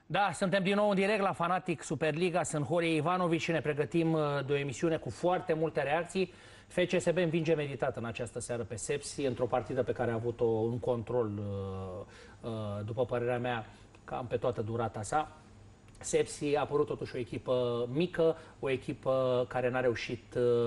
Da, suntem din nou în direct la Fanatic Superliga. Sunt Horie Ivanovici și ne pregătim de o emisiune cu foarte multe reacții. FCSB învinge meritat în această seară pe Sepsi, într-o partidă pe care a avut-o în control, după părerea mea, cam pe toată durata sa. Sepsi a apărut totuși o echipă mică, o echipă care n-a reușit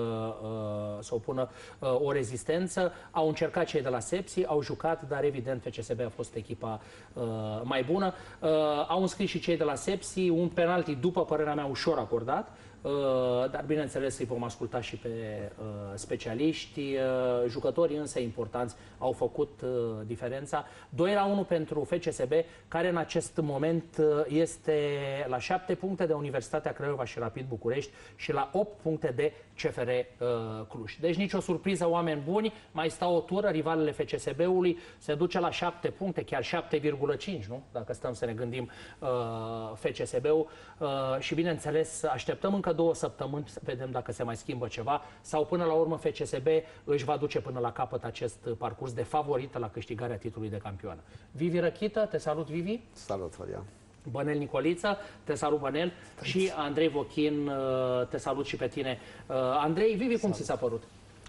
să opună o rezistență. Au încercat cei de la Sepsi, au jucat, dar evident FCSB a fost echipa mai bună. Au înscris și cei de la Sepsi un penalti, după părerea mea, ușor acordat. Dar bineînțeles îi vom asculta și pe specialiști. Jucătorii însă importanți au făcut diferența. 2-1 pentru FCSB, care în acest moment este la 7 puncte de Universitatea Craiova și Rapid București și la 8 puncte de CFR Cluj. Deci nicio surpriză, oameni buni, mai stau o tură, rivalele FCSB-ului se duce la 7 puncte, chiar 7,5, nu? Dacă stăm să ne gândim FCSB-ul și bineînțeles așteptăm încă 2 săptămâni să vedem dacă se mai schimbă ceva sau până la urmă FCSB își va duce până la capăt acest parcurs de favorită la câștigarea titlului de campioană. Vivi Răchită, te salut Vivi. Salut, Horia. Bănel Nicoliță, te salut Bănel. Și Andrei Vochin, te salut și pe tine. Andrei, Vivi, cum ți s-a părut?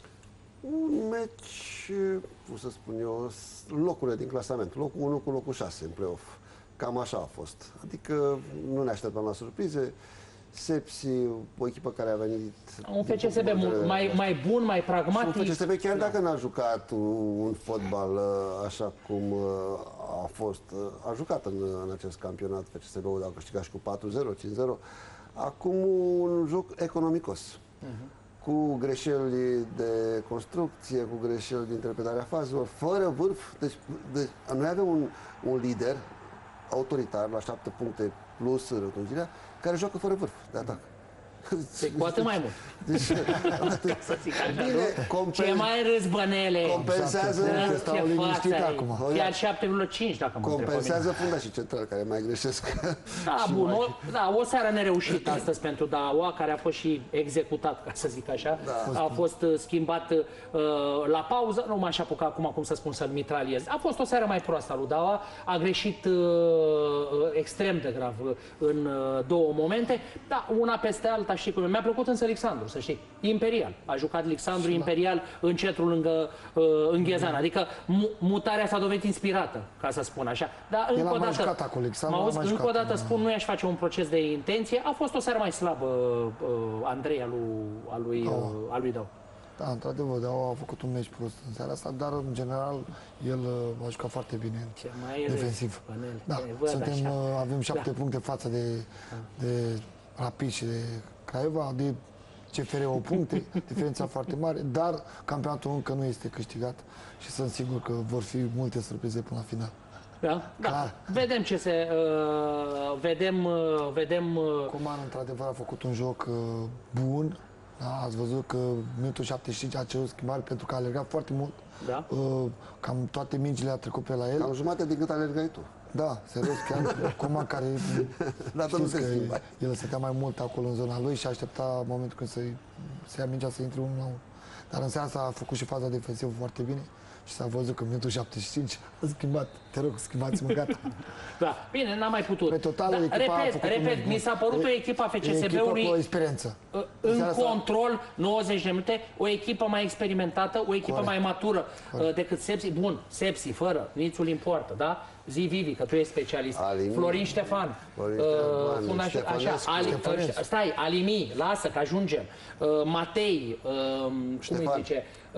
Un meci, cum să spun eu, locurile din clasament. Locul 1 cu locul 6 în play-off. Cam așa a fost. Adică nu ne așteptam la surprize. Sepsi, o echipă care a venit... Un FCSB mai bun, mai pragmatic. Un FCSB, chiar dacă n-a jucat un fotbal așa cum a fost, a jucat în acest campionat, FCSB-ul a câștigat și cu 4-0, 5-0, acum un joc economicos. Cu greșeli de construcție, cu greșeli de interpretare a fazelor, fără vârf. Deci noi avem un lider autoritar la 7 puncte plus rătungirea, care joacă fără vârf de atac. Cu atât mai mult. Deci, ce mai râs, Bănele? Compensează... Chiar 7,5 dacă mă compensează fundașii centrali care mai greșesc. Da, bun. O seară nereușită astăzi pentru Daua, care a fost și executat, ca să zic așa. Da. A fost schimbat la pauză. Nu m-aș apuca acum, cum să spun, să-l mitraliez. A fost o seară mai proastă a lui Daua. A greșit extrem de grav în 2 momente. Da, una peste alta. Mi-a plăcut însă Alexandru, să știi. Imperial. A jucat Alexandru Imperial în centrul lângă Înghezan. Adică mutarea s-a dovedit inspirată, ca să spun așa. Dar încă o dată spun, nu i-aș face un proces de intenție. A fost o seară mai slabă, Andrei, a lui Dau. Da, într-adevăr, Dau a făcut un meci prost în seara asta, dar în general el a jucat foarte bine defensiv. Da, avem 7 puncte față de Rapid și de Craiova, de CFR 8 puncte, diferența foarte mare, dar campionatul încă nu este câștigat și sunt sigur că vor fi multe surprize până la final. Da, da. Vedem ce se... vedem... Coman, într-adevăr, a făcut un joc bun. Da, ați văzut că minutul 75 a cerut schimbare pentru că a alergat foarte mult. Da. Cam toate mingile a trecut pe la el. Cam jumate de cât alergai tu. Da, serios, chiar Coman care știți că el stătea mai mult acolo în zona lui și aștepta momentul când să ia mingea să intre 1-1. Dar în seara asta a făcut și faza defensivă foarte bine și s-a văzut că în minutul 75 a schimbat. Te rog, schimbați-mă, gata. Da, bine, n-am mai putut. Pe total, repet, mi s-a părut o echipă a FCSB-ului cu experiență. În control, 90 de minute, o echipă mai experimentată, o echipă mai matură decât Sepsi. Bun, Sepsi, fără, nițul importă, da? Zi, Vivi, că tu ești specialist. Florin Ștefan. Stai, Alimi, lasă că ajungem. Matei, cum îi zice?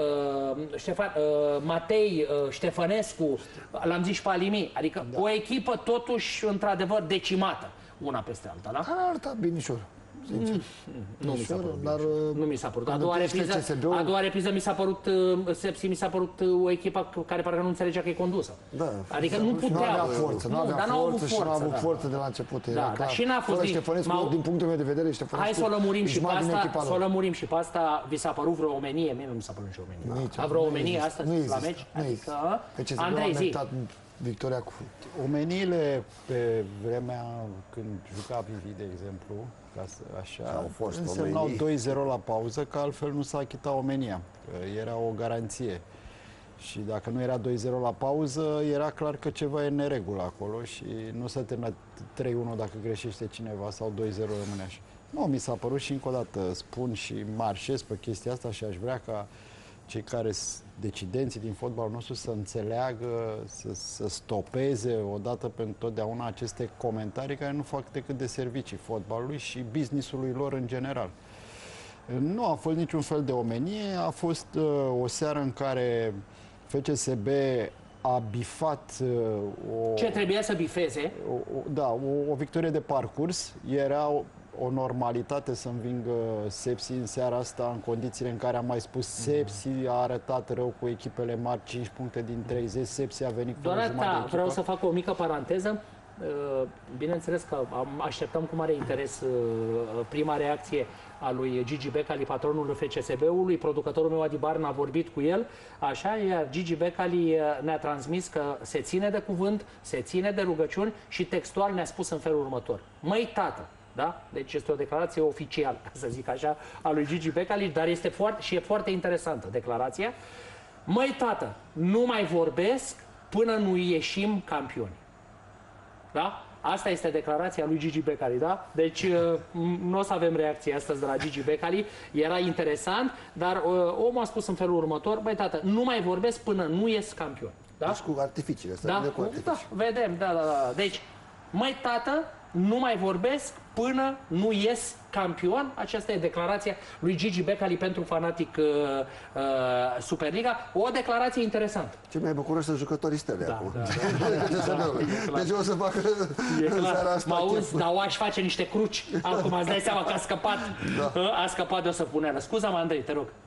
Matei, Ștefănescu, l-am zis și pe Alimi. Adică o echipă totuși, într-adevăr, decimată. Una peste alta, da? A arătat binișor. Nu mi s-a părut. Dar nu mi s-a părut. A doua repriză mi s-a părut, Sepsi mi s-a părut o echipă care parcă nu înțelegea că e condusă. Da. Adică nu putea. Nu avea forță, nu avea forță și nu a avut forță de la început. Da, dar și n-a fost din punctul meu de vedere, Ștefănescu. Hai să o lămurim și pe asta, să o lămurim și pe asta. Vi s-a părut vreo omenie? Mie nu mi s-a părut nicio omenie. A vreo omenie astăzi la meci? Adică Andrei, zi. Victoria cu... Omeniile pe vremea când juca Vivi, de exemplu, așa, însemnau 2-0 la pauză, că altfel nu s-a achitat omenia. Era o garanție. Și dacă nu era 2-0 la pauză, era clar că ceva e în neregulă acolo și nu s-a terminat 3-1 dacă greșește cineva sau 2-0 rămâne așa. Nu, mi s-a părut și încă o dată spun și marșez pe chestia asta și aș vrea ca cei care sunt decidenții din fotbalul nostru să înțeleagă, să stopeze odată pentru totdeauna aceste comentarii care nu fac decât de servicii fotbalului și business-ului lor în general. Nu a fost niciun fel de omenie, a fost o seară în care FCSB a bifat ce trebuia să bifeze? O victorie de parcurs. Era o normalitate să învingă Sepsi în seara asta, în condițiile în care am mai spus Sepsi a arătat rău cu echipele mari, 5 puncte din 30, Sepsi a venit cu o jumătate de echipă. Vreau să fac o mică paranteză. Bineînțeles că așteptăm cu mare interes prima reacție a lui Gigi Becali, patronul FCSB-ului. Producătorul meu, Adi Barna, a vorbit cu el, așa, iar Gigi Becali ne-a transmis că se ține de cuvânt, se ține de rugăciuni și textual ne-a spus în felul următor: măi, tată, da? Deci este o declarație oficială, să zic așa, a lui Gigi Becali, dar este foarte interesantă declarația. Măi, tată, nu mai vorbesc până nu ieșim campioni. Da? Asta este declarația lui Gigi Becali, da? Deci nu o să avem reacție astăzi de la Gigi Becali. Era interesant, dar omul a spus în felul următor: băi, tată, nu mai vorbesc până nu ies campion. Da? Deci cu artificiile astea. Da? Cu artificii. Da, vedem, da. Deci, măi, tată, nu mai vorbesc până nu ies campion. Aceasta e declarația lui Gigi Becali pentru Fanatic Superliga. O declarație interesantă. Ce mai bucură să jucătorii Stele acum. Deci o să facă în seara asta. Mă auzi, dar o aș face niște cruci. Acum îți dai seama că a scăpat. A scăpat de o săpuneală. Scuza-mă, Andrei, te rog.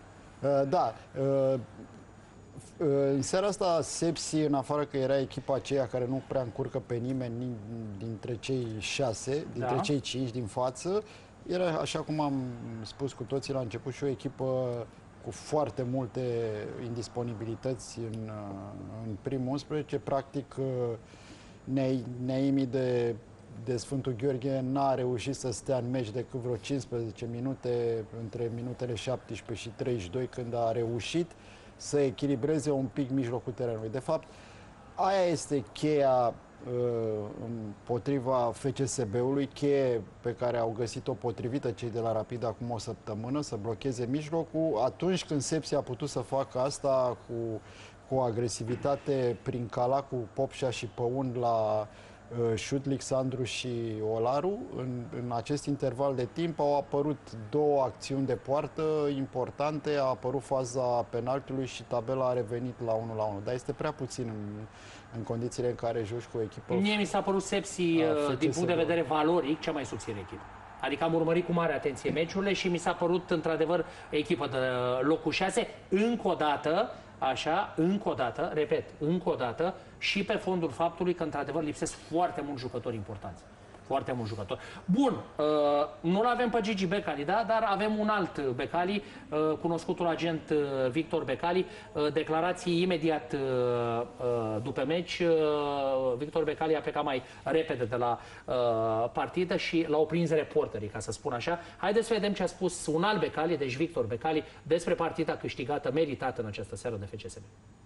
În seara asta, Sepsi, în afară că era echipa aceea care nu prea încurcă pe nimeni dintre cei 6, dintre cei 5 din față, era, așa cum am spus cu toții la început, și o echipă cu foarte multe indisponibilități în primul 11. Practic, Neimi de Sfântul Gheorghe n-a reușit să stea în meci decât vreo 15 minute, între minutele 17 și 32, când a reușit să echilibreze un pic mijlocul terenului. De fapt, aia este cheia împotriva FCSB-ului, cheie pe care au găsit-o potrivită cei de la Rapid acum o săptămână, să blocheze mijlocul. Atunci când Sepsi a putut să facă asta cu agresivitate prin Cala, cu Popșa și Păun la Șutlic, Sandru și Olaru, în acest interval de timp au apărut două acțiuni de poartă importante, a apărut faza penaltiului și tabela a revenit la 1-1. Dar este prea puțin în condițiile în care joci cu o echipă. Mie mi s-a părut Sepsi, din punct de vedere valoric, cea mai subțire echipă. Adică am urmărit cu mare atenție meciurile și mi s-a părut într-adevăr echipă de locul 6. Încă o dată, așa, repet, încă o dată, și pe fondul faptului că într-adevăr lipsesc foarte mulți jucători importanți. Foarte mulți jucători. Bun, nu-l avem pe Gigi Becali, da? Dar avem un alt Becali, cunoscutul agent Victor Becali. Declarații imediat după meci. Victor Becali a plecat mai repede de la partidă și l-au prins reporterii, ca să spun așa. Haideți să vedem ce a spus un alt Becali, deci Victor Becali, despre partida câștigată, meritată în această seară de FCSB.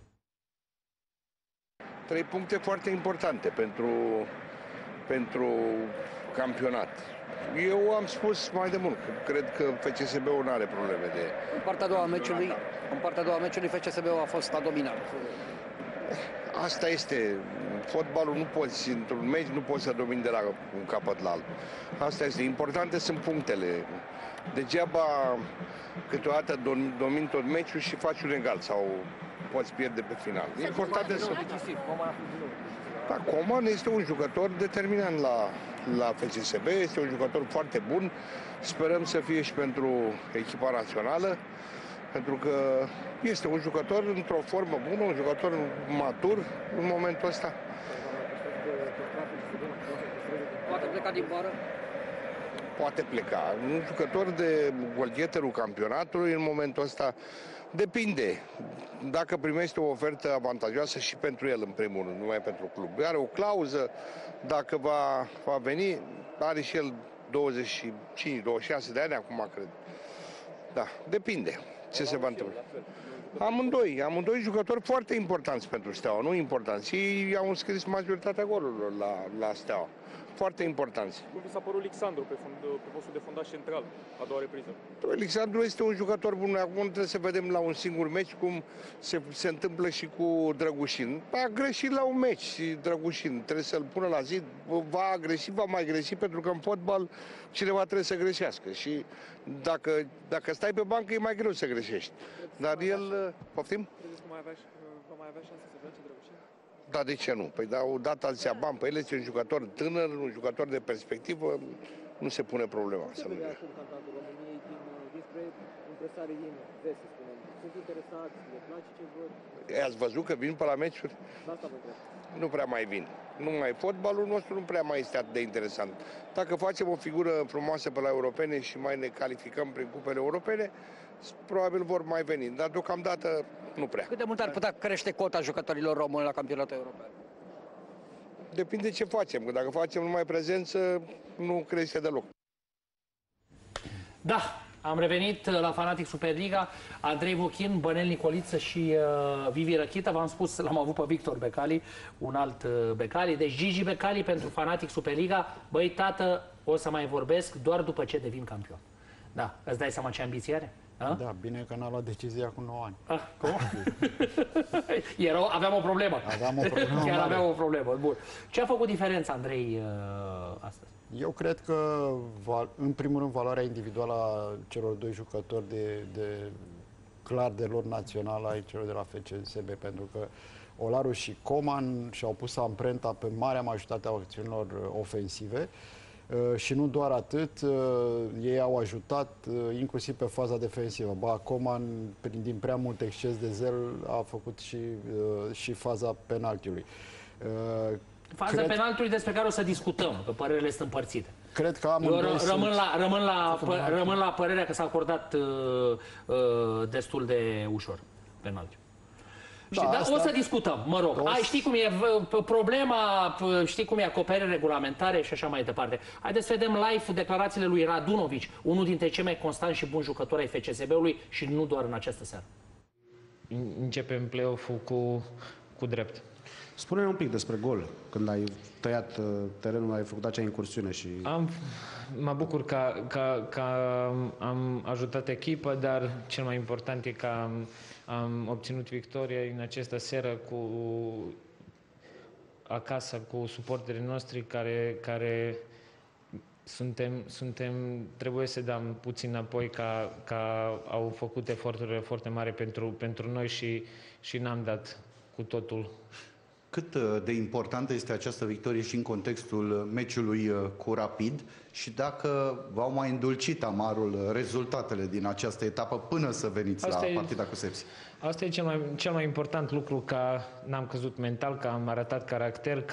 3 puncte foarte importante pentru campionat. Eu am spus mai de mult că cred că FCSB-ul nu are probleme de... În partea a doua meciului FCSB-ul a fost dominat. Asta este. Fotbalul nu poți, într-un meci, nu poți să domini de la un capăt la altul. Asta este. Importante sunt punctele. Degeaba câteodată domini tot meciul și faci un egal sau poți pierde pe final. Important să... Da, Coman este un jucător determinant la FCSB, este un jucător foarte bun. Sperăm să fie și pentru echipa națională, pentru că este un jucător într-o formă bună, un jucător matur în momentul ăsta. Poate pleca din vară? Poate pleca. Un jucător de golgheterul campionatului în momentul ăsta depinde. Dacă primește o ofertă avantajoasă și pentru el, în primul rând, numai pentru club. Are o clauză, dacă va veni, are și el 25-26 de ani acum, cred. Da, depinde ce se va întâmpla. Amândoi jucători foarte importanți pentru Steaua, nu importanți. Ei au înscris majoritatea golurilor la Steaua. Foarte importanți. Cum vi s-a părut Alexandru pe postul de fundaș central, a doua repriză? Alexandru este un jucător bun. Acum trebuie să vedem la un singur meci cum se întâmplă și cu Drăgușin. A greșit la un meci și Drăgușin trebuie să-l pună la zi. Va mai greși, pentru că în fotbal cineva trebuie să greșească. Și dacă stai pe bancă e mai greu să greșești. Dar el... Poftim? Credeți că va mai avea șanse să joace Drăgușin? Da, de ce nu? Păi au dat alția bani pe el, este un jucător tânăr, un jucător de perspectivă, nu se pune problema. Ce vede acum campionatul României dinspre impresarii din vest, să spunem? Sunt interesați, le place ce văd? Ați văzut că vin pe la meciuri? De asta vă întreb. Nu prea mai vin. Fotbalul nostru nu prea mai este atât de interesant. Dacă facem o figură frumoasă pe la europene și mai ne calificăm prin cupele europene, probabil vor mai veni, dar deocamdată nu prea. Cât de mult ar putea crește cota jucătorilor români la campionatul european? Depinde ce facem, că dacă facem numai prezență, nu crește deloc. Da, am revenit la Fanatic Superliga. Andrei Vochin, Bănel Nicoliță și Vivi Răchită. V-am spus, l-am avut pe Victor Becali, un alt Becali. Deci Gigi Becali pentru Fanatic Superliga. Băi, tată, o să mai vorbesc doar după ce devin campion. Da, îți dai seama ce ambiție are? A? Da, bine că n-a luat decizia cu 9 ani. Cum? Aveam o problemă. Aveam o problemă. Chiar aveam o problemă. Bun. Ce a făcut diferența, Andrei, astăzi? Eu cred că, în primul rând, valoarea individuală a celor doi jucători clar de lor național, ai celor de la FCSB, pentru că Olaru și Coman și-au pus amprenta pe marea majoritate a acțiunilor ofensive. Și nu doar atât, ei au ajutat inclusiv pe faza defensivă. Coman, din prea mult exces de zel, a făcut și faza penaltiului. Faza penaltului despre care o să discutăm, că părerile sunt împărțite. Cred că rămân la părerea că s-a acordat destul de ușor penaltul. Da, o să discutăm, mă rog. Știi cum e problema, știi cum e acoperire regulamentare și așa mai departe. Haideți să vedem live declarațiile lui Radunović, unul dintre cei mai constanți și buni jucători ai FCSB-ului și nu doar în această seară. Începem play-off-ul cu drept. Spune-ne un pic despre gol, când ai tăiat terenul, ai făcut acea incursiune și... Mă bucur că am ajutat echipa, dar cel mai important e că am obținut victoria în această seară acasă cu suporterii noștri care trebuie să dăm puțin înapoi că au făcut eforturi foarte mari pentru noi și n-am dat cu totul. Cât de importantă este această victorie și în contextul meciului cu Rapid și dacă v-au mai îndulcit amarul rezultatele din această etapă până să veniți la partida cu Sepsi? Asta e cel mai important lucru, că n-am căzut mental, că am arătat caracter,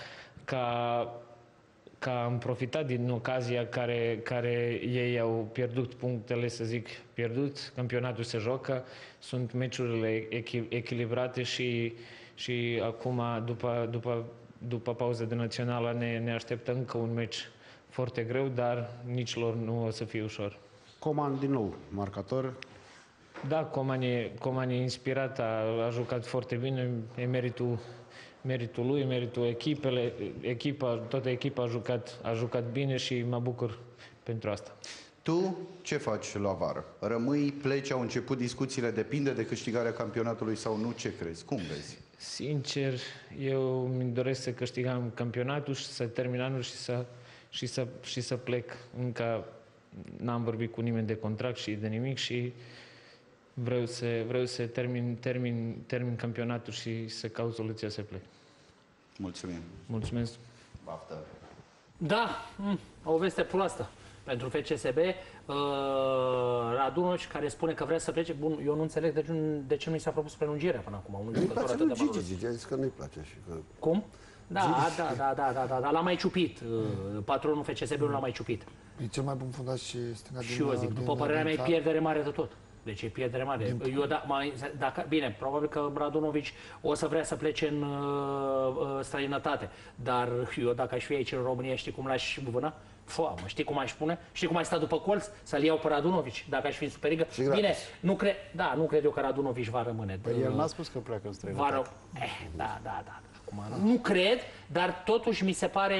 că am profitat din ocazia care ei au pierdut punctele, să zic, pierdut. Campionatul se joacă, sunt meciurile echilibrate și acum, după pauza de națională, ne așteptă încă un meci foarte greu, dar nici lor nu o să fie ușor. Coman din nou, marcator. Da, Coman e inspirat, a jucat foarte bine, e meritul lui, meritul toată echipa a jucat bine și mă bucur pentru asta. Tu ce faci la vară? Rămâi, pleci, au început discuțiile, depinde de câștigarea campionatului sau nu? Ce crezi? Cum vezi? Sincer, eu îmi doresc să câștigăm campionatul și să termin anul și să plec. Încă n-am vorbit cu nimeni de contract și de nimic și vreau să termin campionatul și să caut soluția să plec. Mulțumim. Mulțumesc. Baftă. Da, o veste proastă pentru FCSB. Radunović, care spune că vrea să plece. Bun, eu nu înțeleg de ce nu i s-a propus prelungirea până acum. Nu-i place lui Gigi, a zis că nu-i place. Și că... Cum? Da, l-a mai ciupit. Patronul FCSB-ului l-a mai ciupit. E cel mai bun fundaș și stânga din... Și eu zic, după părerea mea, e pierdere mare de tot. Deci e pierdere mare. Bine, probabil că Radunović o să vrea să plece în străinătate. Dar eu, dacă aș fi aici în România, știi cum l-aș vâna? Foamă, știi cum aș spune? Știi cum ai sta după colț? Să-l iau pe Radunovici, dacă aș fi în Superliga? Bine, nu cred eu că Radunovici va rămâne. Păi el n-a spus că pleacă în străinătate. Da. Acum, nu cred, dar totuși mi se pare...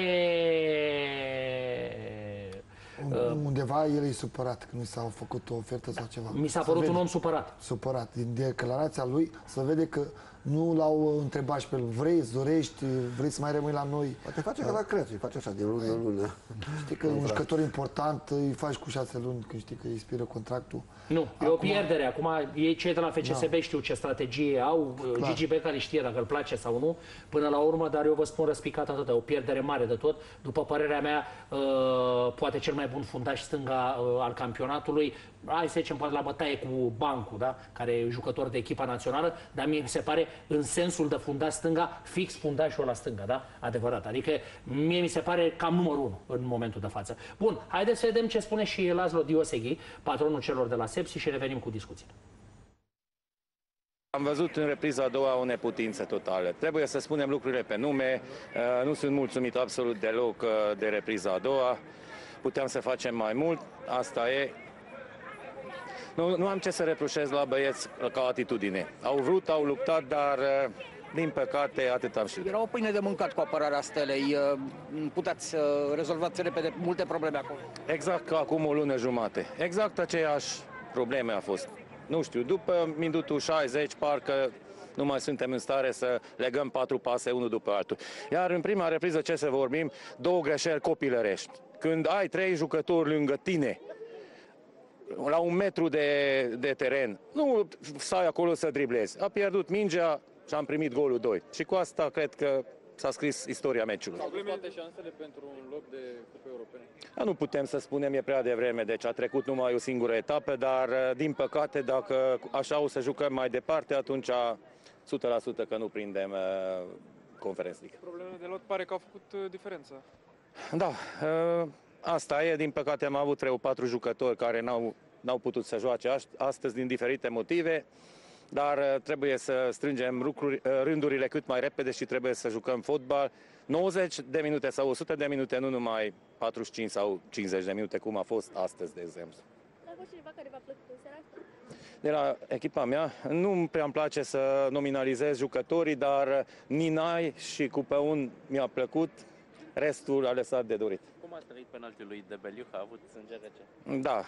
Undeva el e supărat, că nu s-a făcut o ofertă sau ceva. Mi s-a părut un om supărat. Supărat. Din declarația lui se vede că nu l-au întrebat și pe el, vrei, dorești, vrei să mai rămâi la noi. Poate face ca la Crețu, îi face așa din lună în lună. Știi că un jucător important îi faci cu 6 luni, când știi că îi expiră contractul. Nu, e o pierdere. Acum, ei cei de la FCSB știu ce strategie au, Gigi Becali știe dacă îl place sau nu, până la urmă, dar eu vă spun răspicat atât, o pierdere mare de tot. După părerea mea, poate cel mai bun fundaș stânga al campionatului, hai să zicem, poate la bătaie cu Bancu, da? Care e jucător de echipa națională, dar mie mi se pare, în sensul de fundaș stânga, fix fundașul la stânga, da? Adevărat. Adică mie mi se pare cam numărul 1 în momentul de față. Bun, haideți să vedem ce spune și Laszlo Dioseghi, patronul celor de la Sepsi, și revenim cu discuții. Am văzut în repriza a doua o neputință totală. Trebuie să spunem lucrurile pe nume. Nu sunt mulțumit absolut deloc de repriza a doua. Puteam să facem mai mult. Asta e. Nu am ce să reproșez la băieți ca atitudine. Au vrut, au luptat, dar din păcate atât am știut. Era o pâine de mâncat cu apărarea Stelei. Puteți rezolvați repede multe probleme acolo. Exact ca acum o lună jumate. Exact aceeași probleme a fost. Nu știu, după minutul 60 parcă nu mai suntem în stare să legăm 4 pase unul după altul. Iar în prima repriză, ce să vorbim, 2 greșeli copilărești. Când ai 3 jucători lângă tine, la 1 metru de teren, nu stai acolo să driblezi. A pierdut mingea și am primit golul 2. Și cu asta cred că s-a scris istoria meciului. Aveți toate șansele pentru un loc de cupe europene? Nu putem să spunem, e prea devreme, deci a trecut numai o singură etapă, dar din păcate, dacă așa o să jucăm mai departe, atunci 100% că nu prindem Conference League. Problemele de lot pare că au făcut diferența. Da, asta e. Din păcate am avut 3-4 jucători care n-au putut să joace astăzi din diferite motive, dar trebuie să strângem rândurile cât mai repede și trebuie să jucăm fotbal 90 de minute sau 100 de minute, nu numai 45 sau 50 de minute, cum a fost astăzi, de exemplu. A fost cineva care v-a plăcut în seara asta? De la echipa mea, nu prea îmi place să nominalizez jucătorii, dar Ninai și Cupeun mi-a plăcut, restul a lăsat de dorit. Cum a trăit penaltiul lui Debeliuc? A avut sânge rece? Da,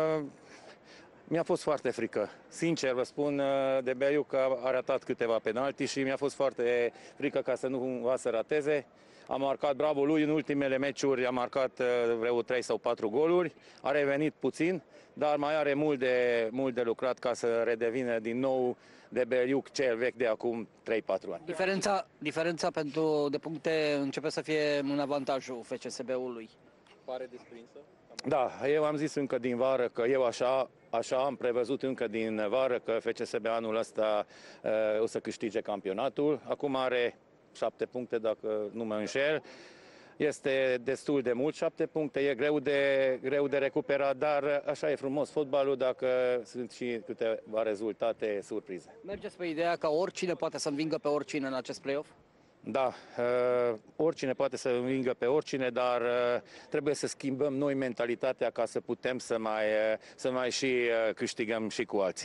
mi-a fost foarte frică. Sincer vă spun, Debeliuc a ratat câteva penalti și mi-a fost foarte frică ca să nu va să rateze. A marcat, bravo lui, în ultimele meciuri a marcat vreo 3 sau 4 goluri, a revenit puțin, dar mai are mult de lucrat ca să redevină din nou Debeliuc cel vechi de acum 3-4 ani. Diferența de puncte începe să fie în avantajul FCSB-ului. Pare desprinsă? Da, eu am zis încă din vară că eu așa am prevăzut încă din vară că FCSB anul ăsta o să câștige campionatul. Acum are 7 puncte, dacă nu mă înșel. Este destul de mult, 7 puncte, e greu de recuperat, dar așa e frumos fotbalul dacă sunt și câteva rezultate surprize. Mergeți pe ideea că oricine poate să învingă pe oricine în acest play-off? Da, oricine poate să învingă pe oricine, dar trebuie să schimbăm noi mentalitatea ca să putem să mai și câștigăm și cu alții.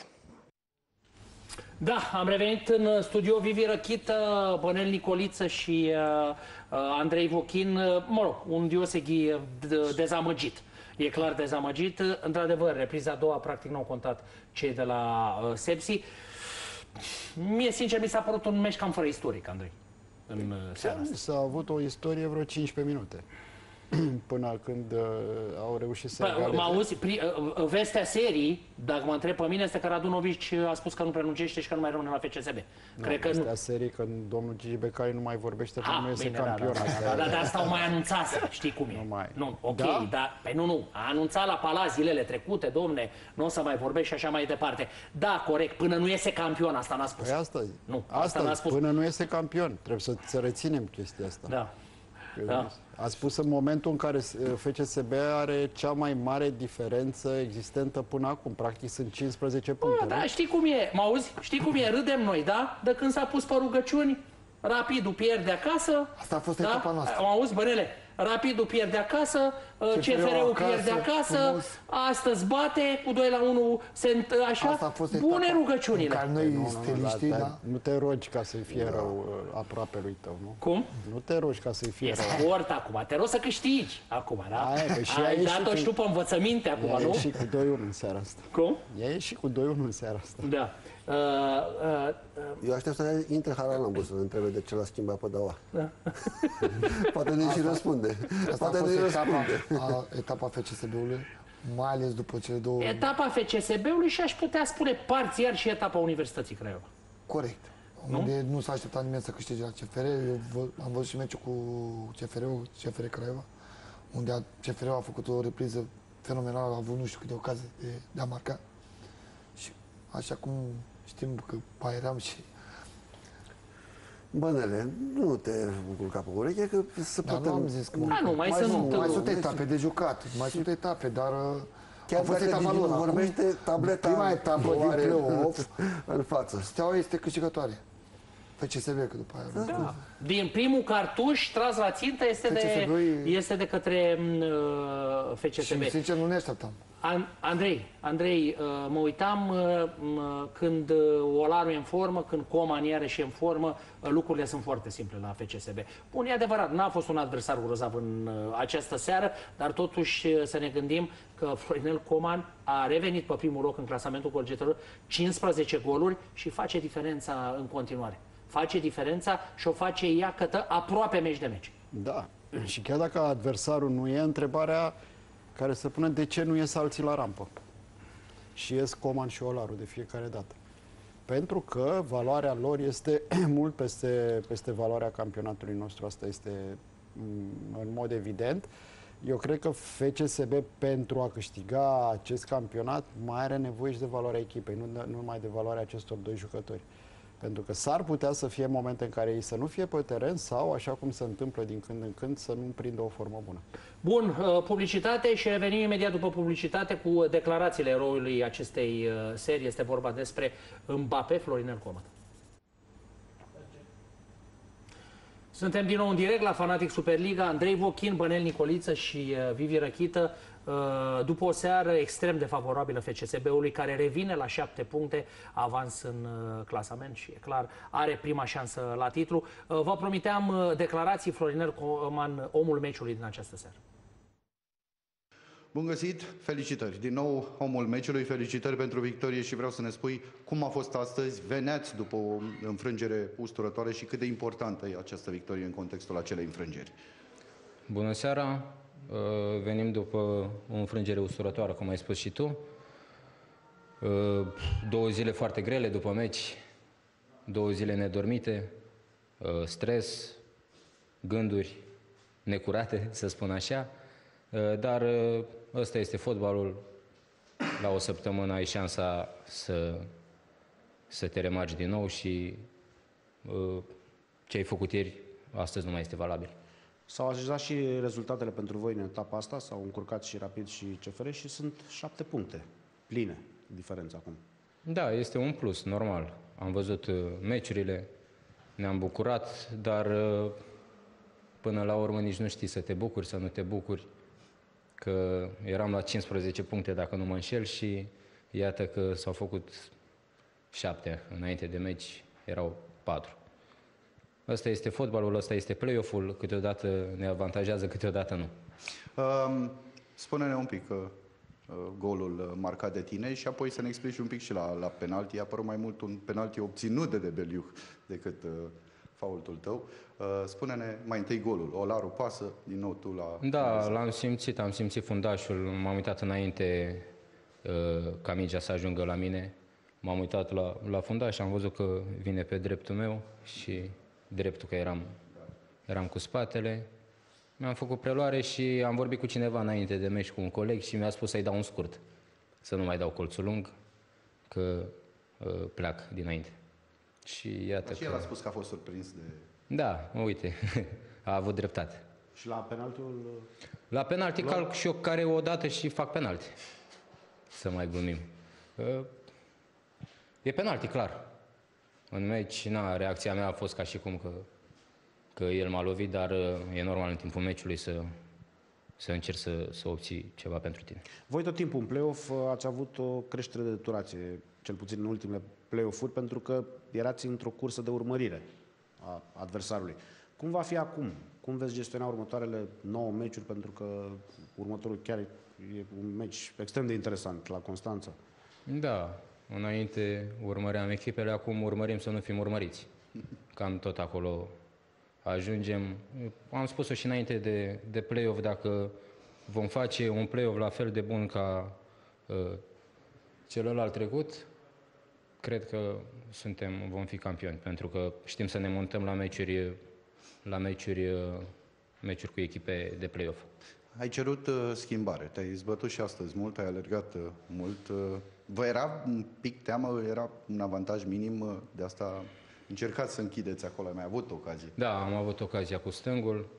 Da, am revenit în studio. Vivi Răchită, Bănel Nicoliță și Andrei Vochin. Mă rog, un Dioseghi dezamăgit. E clar dezamăgit. Într-adevăr, repriza a doua, practic, nu au contat cei de la Sepsi. Mie, sincer, mi s-a părut un meci cam fără istoric, Andrei, în seara asta. S-a avut o istorie vreo 15 minute. Până când au reușit să egaleze. Mă auzi, vestea serii, dacă mă întreb pe mine, este că Radunovici a spus că nu prelungește și că nu mai rămâne la FCSB. Cred că vestea serii, când domnul Gigi Becali nu mai vorbește, că nu este campion. Dar asta o mai anunțase, știi cum e. Nu, ok, dar nu. A anunțat la Palas zilele trecute, domne, nu o să mai vorbești și așa mai departe. Da, corect, până nu iese campion, asta n-a spus. Păi asta e. Nu, asta n-a spus. Până nu iese campion. Trebuie să reținem chestia asta. Da. Da. A spus în momentul în care FCSB are cea mai mare diferență existentă până acum. Practic sunt 15 puncte. Da, știi cum e, mă auzi? Știi cum e, râdem noi, da? De când s-a pus pe rugăciuni, Rapidul pierde acasă. Asta a fost echipa noastră. Mă auzi, Bănele? Rapidul pierde acasă, CFR-ul pierde acasă, astăzi bate cu 2-1, așa, bune rugăciunile. Ca noi steliștii, da? Nu te rogi ca să-i fie rău aproape lui tău, nu? Cum? Nu te rogi ca să-i fie rău. E sport acum, te rogi să câștigi acum, da? Ai dat-o și tu pe învățăminte acum, nu? E și cu 2-1 în seara asta. Cum? E și cu 2-1 în seara asta. Da. Eu aștept să intre Haralambur să-l întrebe de ce l-a schimbat pe Daua. Da. Poate ne și răspunde. Poate ne răspunde. Etapa FCSB-ului, mai ales după cele două... Etapa FCSB-ului și aș putea spune parțial și etapa Universității Craiova. Corect. Unde nu s-a așteptat nimeni să câștige la CFR. Eu am văzut și meciul cu CFR Craiova, unde CFR a făcut o repriză fenomenală, a avut nu știu câte ocazii de a marca. Și așa cum știm că Bairam și... Bănele, nu te culca pe ureche, că să putem... Dar nu am zis că... mai sunt etape de jucat, mai sunt etape, dar... Chiar dacă Dinu vorbește, tableta prima etapă din play-off în față. Steaua este câștigătoare. FCSB, că după aia... Da. Din primul cartuș tras la țintă este de către FCSB. Și sincer nu ne așteptam. Andrei, mă uitam când Olaru e în formă, când Coman iarăși e în formă, lucrurile sunt foarte simple la FCSB. Bun, e adevărat, n-a fost un adversar grozav în această seară, dar totuși să ne gândim că Florinel Coman a revenit pe primul loc în clasamentul golgetelor, 15 goluri și face diferența în continuare. Face diferența și o face ea cătă aproape meci de meci. Da, și chiar dacă adversarul nu e, întrebarea care se pune de ce nu ies alții la rampă. Și ies Coman și Olaru de fiecare dată. Pentru că valoarea lor este mult peste valoarea campionatului nostru. Asta este în mod evident. Eu cred că FCSB, pentru a câștiga acest campionat, mai are nevoie și de valoarea echipei, nu numai de valoarea acestor doi jucători. Pentru că s-ar putea să fie momente în care ei să nu fie pe teren sau, așa cum se întâmplă din când în când, să nu prindă o formă bună. Bun, publicitate și revenim imediat după publicitate cu declarațiile eroului acestei serii. Este vorba despre Mbappé, Florinel Coman. Suntem din nou în direct la Fanatic Superliga. Andrei Vochin, Bănel Nicoliță și Vivi Răchită. După o seară extrem de favorabilă FCSB-ului, care revine la 7 puncte, avans în clasament și, e clar, are prima șansă la titlu. Vă promiteam declarații, Florinel Coman, omul meciului din această seară. Bun găsit, felicitări. Din nou, omul meciului, felicitări pentru victorie și vreau să ne spui cum a fost astăzi. Veneați după o înfrângere usturătoare și cât de importantă e această victorie în contextul acelei înfrângeri. Bună seara! Venim după o înfrângere usturătoare, cum ai spus și tu. 2 zile foarte grele după meci, 2 zile nedormite, stres, gânduri necurate, să spun așa. Dar ăsta este fotbalul. La o săptămână ai șansa să te remarci din nou și ce ai făcut ieri, astăzi nu mai este valabil. S-au ajungat și rezultatele pentru voi în etapa asta, s-au încurcat și Rapid și CFR și sunt 7 puncte pline diferența acum. Da, este un plus, normal. Am văzut meciurile, ne-am bucurat, dar până la urmă nici nu știi să te bucuri, să nu te bucuri. Că eram la 15 puncte, dacă nu mă înșel, și iată că s-au făcut 7 înainte de meci, erau 4. Ăsta este fotbalul, ăsta este play-off-ul, câteodată ne avantajează, câteodată nu. Spune-ne un pic golul marcat de tine și apoi să ne explici un pic și la penalti. A părut mai mult un penalti obținut de Debeliuh decât faultul tău. Spune-ne mai întâi golul. Olaru pasă, din nou tu la... Da, l-am simțit, am simțit fundașul, m-am uitat înainte ca mingea să ajungă la mine. M-am uitat la fundaș și am văzut că vine pe dreptul meu și dreptul că eram cu spatele. Mi-am făcut preluare și am vorbit cu cineva înainte de meci, cu un coleg, și mi-a spus să-i dau un scurt, să nu mai dau colțul lung, că pleac dinainte. Și iată și el a spus că a fost surprins de... Da, uite, a avut dreptate. Și la penaltiul... La penalti calc și eu care o dată și fac penalti. Să mai glumim. E penalti, clar. În meci, reacția mea a fost ca și cum că că el m-a lovit, dar e normal în timpul meciului să încerci să obții ceva pentru tine. Voi tot timpul în play-off ați avut o creștere de durație, cel puțin în ultimele play-off-uri, pentru că erați într-o cursă de urmărire a adversarului. Cum va fi acum? Cum veți gestiona următoarele 9 meciuri? Pentru că următorul chiar e un meci extrem de interesant la Constanța. Da, înainte urmăream echipele, acum urmărim să nu fim urmăriți. Cam tot acolo ajungem. Am spus-o și înainte de play-off, dacă vom face un play-off la fel de bun ca celălalt trecut, cred că vom fi campioni, pentru că știm să ne montăm la meciuri cu echipe de play-off. Ai cerut schimbare, te-ai izbătut și astăzi mult, ai alergat mult. Vă era un pic teamă, era un avantaj minim de asta? Încercați să închideți acolo, ai mai avut ocazie? Da, am avut ocazia cu stângul.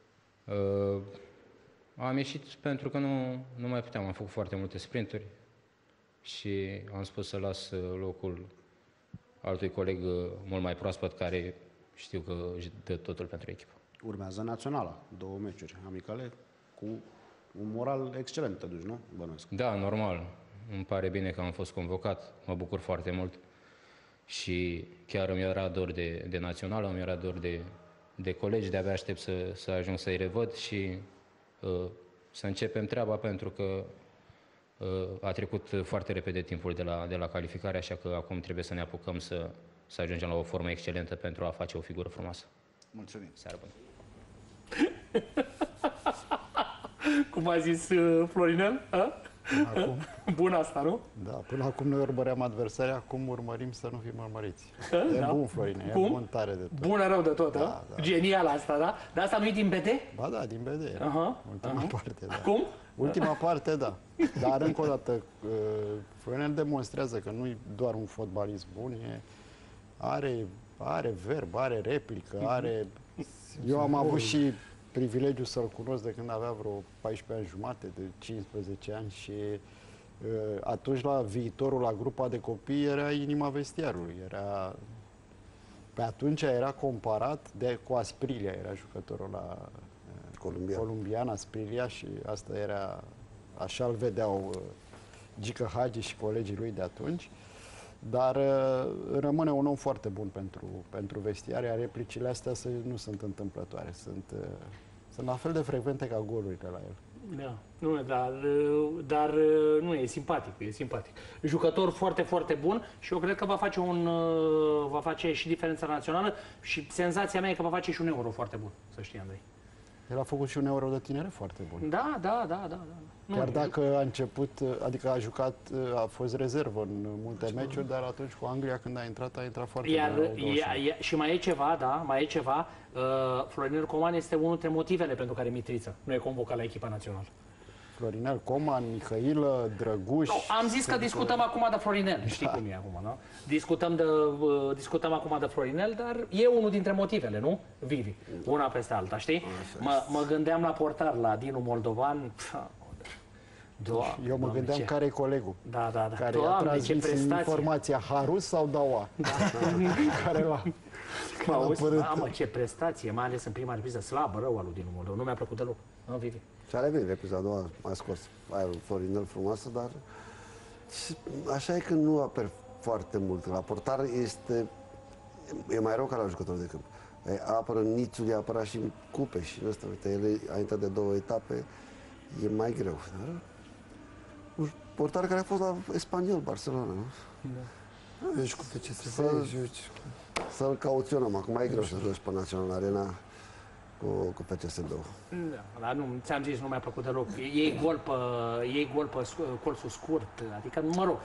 Am ieșit pentru că nu mai puteam, am făcut foarte multe sprinturi și am spus să las locul altui coleg mult mai proaspăt, care știu că își dă totul pentru echipă. Urmează naționala, 2 meciuri amicale, cu un moral excelent te duci, nu? Bănuiesc. Da, normal. Îmi pare bine că am fost convocat, mă bucur foarte mult și chiar îmi era dor de națională, îmi era dor de colegi, de-abia aștept să ajung să-i revăd și să începem treaba, pentru că a trecut foarte repede timpul de la calificare, așa că acum trebuie să ne apucăm să ajungem la o formă excelentă pentru a face o figură frumoasă. Mulțumim. Seară bună. Cum a zis Florinel? Acum. Bun asta, nu? Da, până acum noi urmăream adversarii, acum urmărim să nu fim urmăriți. E Da. bun, Florin, e bun tare de tot. Bună rău de tot, Da, da. Genial asta, da? Dar asta nu-i din BD? Ba da, din BD era. Ultima parte, da. Cum? Ultima parte, da. Dar încă o dată, Florinel demonstrează că nu e doar un fotbalist bun, are verb, are replică, are... Eu am avut și privilegiul să-l cunosc de când avea vreo 14 ani jumate, de 15 ani și atunci la viitorul, la grupa de copii, era inima vestiarului. Pe atunci era comparat cu Asprilia, era jucătorul la Columbian, Asprilia, și asta era, așa îl vedeau Gică Hagi și colegii lui de atunci. Dar rămâne un om foarte bun pentru vestiar, iar replicile astea nu sunt întâmplătoare, sunt la fel de frecvente ca golurile la el. Da, nu, dar nu, e simpatic, e simpatic. Jucător foarte, foarte bun și eu cred că va face și diferența națională și senzația mea e că va face și un euro foarte bun, să știi, Andrei. El a făcut și un euro de tinere foarte bun. Da. Chiar dacă a început, adică a jucat, a fost rezervă în multe meciuri, dar atunci cu Anglia, când a intrat foarte bine. Și mai e ceva, Florinel Coman este unul dintre motivele pentru care Mitriță nu e convocat la echipa națională. Florinel Coman, Mihailă, Drăguș... Am zis că discutăm acum de Florinel, știi cum e acum, nu? Discutăm acum de Florinel, dar e unul dintre motivele, nu? Vivi, una peste alta, știi? Mă gândeam la portar, la Dinu Moldovan... Eu mă gândeam care e colegul. Da. Care a transmis informația, Harus sau Daua? Care l-a... Mamă, ce prestație, mai ales în prima repriză, slabă, rău al lui Dinu Moldova. Nu mi-a plăcut deloc. Nu, Vivi. Și are bine, repriza a doua a scos aia Florinel frumoasă, dar așa e că nu apar foarte mult. La portar e mai rău ca la jucător de câmp. Apără în nițul, apăra și în cupe și în ăsta. Uite, el a intrat de 2 etape, e mai greu. Dar un portar care a fost la Espanyol, Barcelona, nu? Da. Deci cu PCSB joci. Să-l cauționăm. Acum e greu să joci pe Național Arena cu PCSB-ul. Da, dar nu, ți-am zis, nu mi-a plăcut deloc. Iei gol pe colțul scurt, adică, mă rog,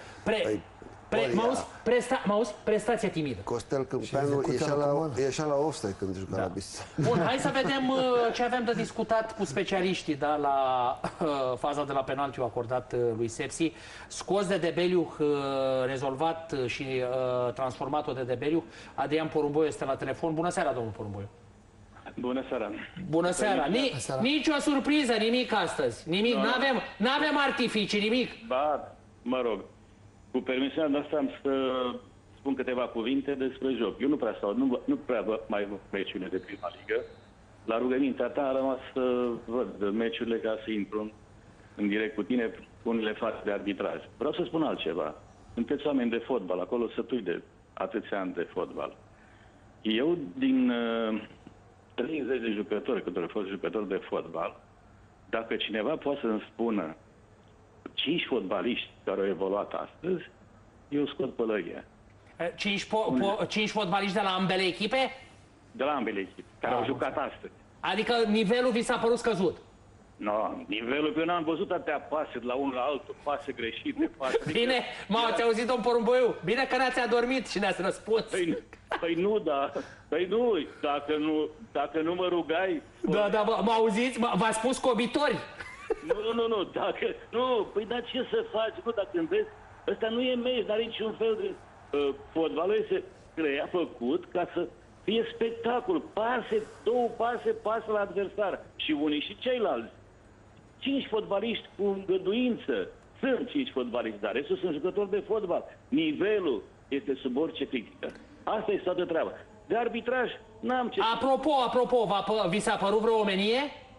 prestația timidă. Costel Câmpeanu ieșea la offside când juca la bis. Bun, hai să vedem ce avem de discutat cu specialiștii, da, la faza de la penaltiu acordat lui Sepsi. Scos de Debeliu, rezolvat și transformat-o de Debeliu. Adrian Porumboiu este la telefon. Bună seara, domnul Porumboiu. Bună seara. Bună seara. Nici o surpriză, nimic astăzi. Nimic, n-avem artificii, nimic. Ba, mă rog, cu permisiunea noastră am să spun câteva cuvinte despre joc. Eu nu prea stau, nu prea mai văd meciurile de prima ligă. La rugămintea ta am rămas să văd meciurile ca să intru în direct cu tine, unele față de arbitraj. Vreau să spun altceva. Sunteți oameni de fotbal, acolo sătui de atâția ani de fotbal. Eu, din 30 de jucători, cât au fost jucători de fotbal, dacă cineva poate să-mi spună 5 fotbaliști care au evoluat astăzi, eu scot pălăria. 5 fotbaliști de la ambele echipe? De la ambele echipe, care au jucat astăzi. Adică nivelul vi s-a părut scăzut? Nu, nivelul, eu n-am văzut atâtea pase de la unul la altul, pase greșite, pase... Bine, ați auzit, domn Porumboiu? Bine că n-ați adormit și ne-ați răspuns. Păi nu, da. Păi nu, dacă nu mă rugai... Da, mă auziți? V-a spus cobitori. Nu, păi dar ce să faci? Nu, dacă îmi vezi, ăsta nu e meci, n-are niciun fel de... Fotbalul este făcut ca să fie spectacol. Două pase la adversar. Și unii și ceilalți. 5 fotbaliști cu îngăduință. Sunt 5 fotbaliști, dar restul sunt jucători de fotbal. Nivelul este sub orice critică. Asta este toată treaba. De arbitraj, n-am ce... Apropo, vi s-a părut vreo omenie?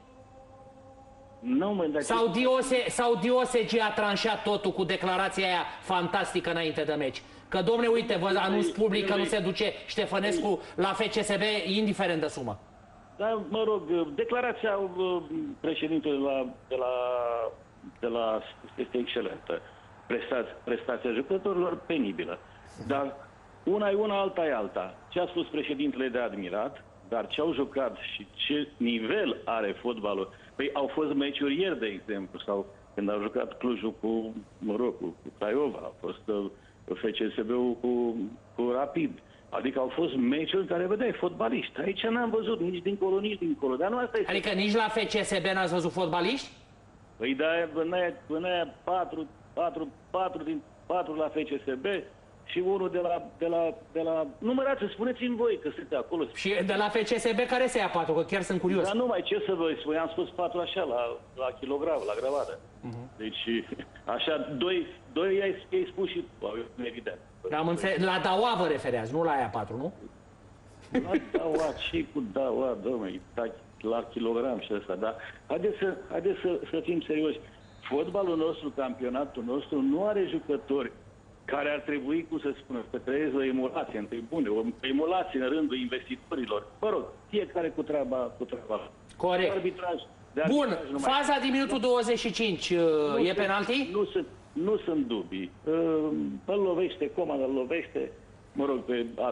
Nu, mă, Sau Diosege a tranșat totul cu declarația aia fantastică înainte de meci? Că, domne, uite, vă anunț public că nu se duce Ștefănescu la FCSB, indiferent de sumă. Da, mă rog, declarația președintelui de la este excelentă. Prestația jucătorilor penibilă. Dar una e una, alta e alta. Ce a spus președintele de admirat, dar ce au jucat și ce nivel are fotbalul. Păi au fost meciuri ieri, de exemplu, sau când au jucat Clujul cu Craiova, a fost FCSB-ul cu Rapid. Adică au fost meciuri în care vedeai fotbaliști. Aici n-am văzut nici dincolo, nici dincolo. Dar nu asta este. Adică nici la FCSB n-ați văzut fotbaliști? Păi da, până aia 4 la FCSB și unul de la... Numărați, spuneți-mi voi că sunteți acolo. Și de la FCSB care se ia 4? Că chiar sunt curios. Dar numai ce să vă spun, am spus 4 așa, la kilogram, la grămadă. Deci, așa, doi ai spus și evident. Am înțeles, la Daua vă refereați, nu la aia 4, nu? La Daua, ce cu Daua, domnule, la kilogram și ăsta, dar haideți să fim serioși. Fotbalul nostru, campionatul nostru, nu are jucători care ar trebui, cum să spună, să creeze o emulație în tribune, o emulație în rândul investitorilor. Mă rog, fiecare cu treaba. Corect. Bun, faza din minutul 25, e penalti? Nu sunt dubii. Îl lovește, Coman îl lovește, mă rog,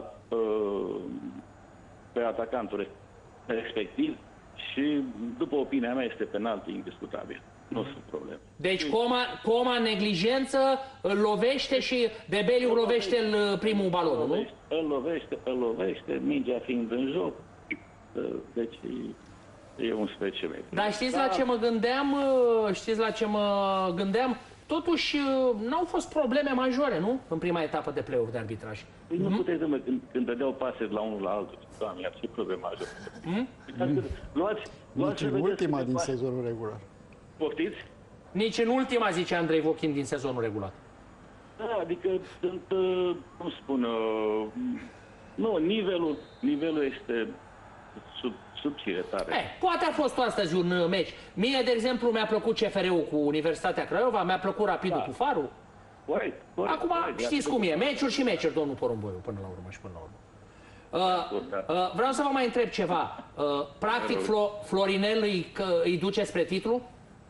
pe atacantul respectiv și, după opinia mea, este penalti indiscutabil. Nu sunt probleme. Deci Coman neglijență, îl lovește și Debeliu lovește în primul balon, nu? Îl lovește, mingea fiind în joc. Deci e un specimen. Dar știți la ce mă gândeam? Totuși, n-au fost probleme majore, nu? În prima etapă de play-off de arbitraj. Păi nu puteți, domnule, când dădeau pase de la unul la altul. Doamne, ar fi probleme majore. Nici în ultima din sezonul regular. Poftiți? Nici în ultima, zice Andrei Vochin, din sezonul regulat. Da, adică sunt, cum spun, nu, nivelul este subțire tare. Poate a fost astăzi un meci. Mie, de exemplu, mi-a plăcut CFR-ul cu Universitatea Craiova, mi-a plăcut Rapidul cu Farul. Acum, știți cum e, meciuri și meciuri, domnul Porumboiu, până la urmă și până la urmă. Vreau să vă mai întreb ceva. Practic, Florinel îi duce spre titlu?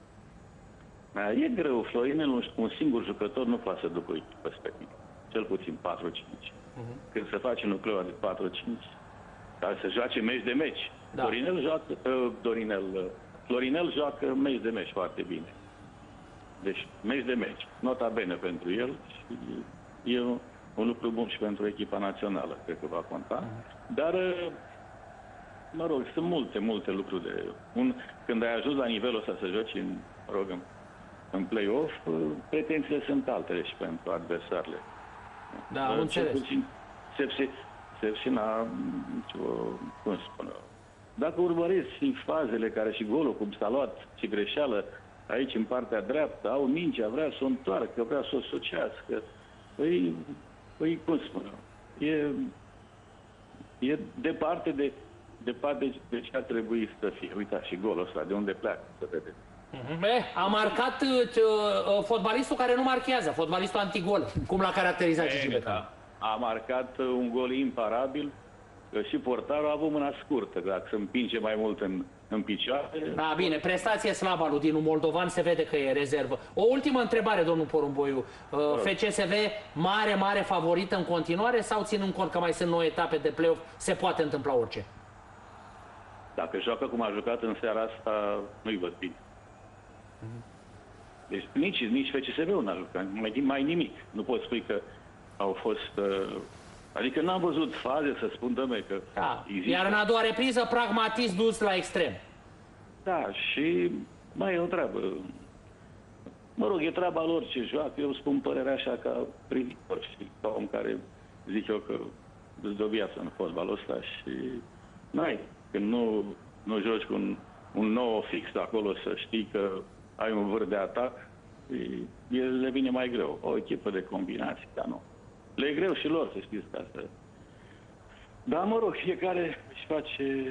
E greu. Florinel, un singur jucător, nu poate să ducă echipă spre titlu. Cel puțin 4-5. Când se face nucleul de 4-5, care să joace meci de meci. Da. Florinel joacă meci de meci foarte bine. Deci, meci de meci. Nota bene pentru el și e un lucru bun și pentru echipa națională, cred că va conta. Dar, mă rog, sunt multe lucruri de... Când ai ajuns la nivelul ăsta să joci în play-off, pretențiile sunt altele și pentru adversarele. Da, am înțeles. Sepsi n-a, cum spune, dacă urmăriți fazele care și golul, cum s-a luat și greșeală aici în partea dreaptă, au mingea, vrea să o întoarcă, vrea să o sucească. Păi, cum spune, e departe de ce ar trebui să fie. Uitați și golul ăsta, de unde pleacă, să vedeți. A marcat fotbalistul care nu marchează, fotbalistul antigol. Cum l-a caracterizat Gigi Becali? A marcat un gol imparabil, că și portarul a avut mâna scurtă, dacă se împinge mai mult în picioare. Da, bine, prestație slabă lui Dinu Moldovan, se vede că e rezervă. O ultimă întrebare, domnul Porumboiu. FCSB mare favorită în continuare sau ținând cont că mai sunt 9 etape de play-off, se poate întâmpla orice? Dacă joacă cum a jucat în seara asta, nu-i văd bine. Deci nici FCSB-ul n-a jucat, mai nimic. Nu pot spui că au fost... Adică n-am văzut faze să spun, dă-me, că... Da. Iar în a doua repriză, pragmatism dus la extrem. Da, și mai e o treabă. Mă rog, e treaba lor ce joacă. Eu spun părerea așa ca privitor și ca om care zic eu că îți dă o viață în fotbalul ăsta și... Când nu joci cu un nou fix acolo, să știi că ai un vârf de atac, le vine mai greu. O echipă de combinații, dar nu. Le e greu și lor, să știți că asta. Dar, mă rog, fiecare își face...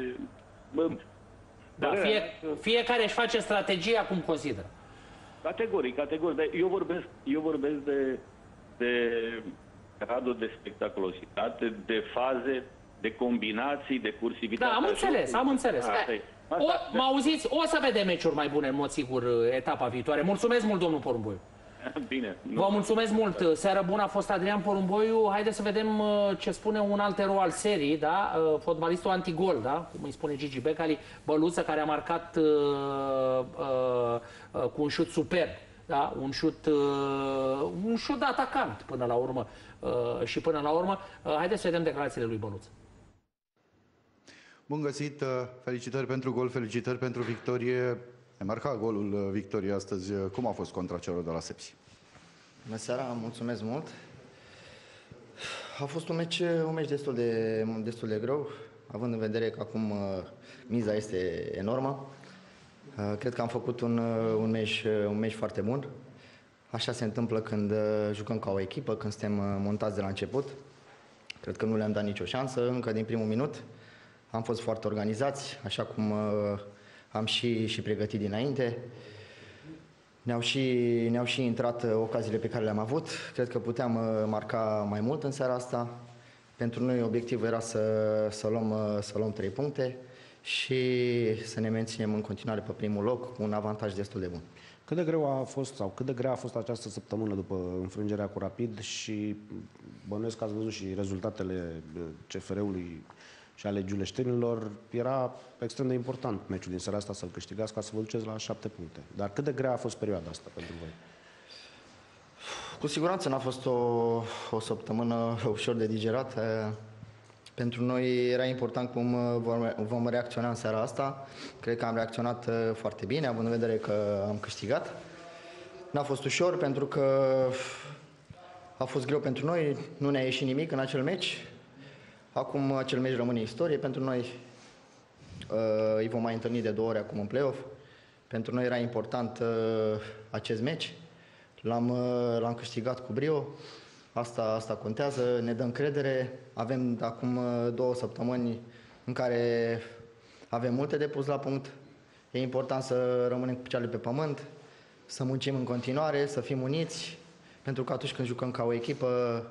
Fiecare își face strategia cum consideră. Categoric. Dar eu vorbesc de gradul de spectaculositate, de faze, de combinații, de cursivitate. Da, am înțeles. Mă auziți? O să vedem meciuri mai bune, în mod sigur, etapa viitoare. Mulțumesc mult, domnul Porumboiu. Bine. Vă mulțumesc mult. Seară bună, a fost Adrian Porumboiu. Haideți să vedem ce spune un alt erou al serii, da? Fotbalistul antigol, da? Cum îi spune Gigi Becali, Băluță, care a marcat cu un șut superb. Da? Un șut de atacant până la urmă. Și până la urmă, haideți să vedem declarațiile lui Băluță. Bun găsit, felicitări pentru gol, felicitări pentru victorie. Ai marcat golul victoriei astăzi. Cum a fost contra celor de la Sepsi? Bună seara, mulțumesc mult. A fost un meci destul de greu, având în vedere că acum miza este enormă. Cred că am făcut un meci foarte bun. Așa se întâmplă când jucăm ca o echipă, când suntem montați de la început. Cred că nu le-am dat nicio șansă, încă din primul minut. Am fost foarte organizați, așa cum am și pregătit dinainte. Ne-au și intrat ocaziile pe care le-am avut. Cred că puteam marca mai mult în seara asta. Pentru noi obiectivul era să luăm 3 puncte și să ne menținem în continuare pe primul loc cu un avantaj destul de bun. Cât de greu a fost sau cât de grea a fost această săptămână după înfrângerea cu Rapid și bănuiesc că ați văzut și rezultatele CFR-ului și ale giuleștenilor, era extrem de important meciul din seara asta să-l câștigați ca să vă duceți la 7 puncte. Dar cât de grea a fost perioada asta pentru voi? Cu siguranță n-a fost o săptămână ușor de digerat. Pentru noi era important cum vom reacționa în seara asta. Cred că am reacționat foarte bine, având în vedere că am câștigat. N-a fost ușor pentru că a fost greu pentru noi, nu ne-a ieșit nimic în acel meci. Acum acel meci rămâne istorie pentru noi. Îi vom mai întâlni de 2 ori acum în play-off. Pentru noi era important acest meci. L-am câștigat cu brio. Asta contează, ne dă încredere. Avem acum 2 săptămâni în care avem multe de pus la punct. E important să rămânem cu picioarele pe pământ, să muncim în continuare, să fim uniți, pentru că atunci când jucăm ca o echipă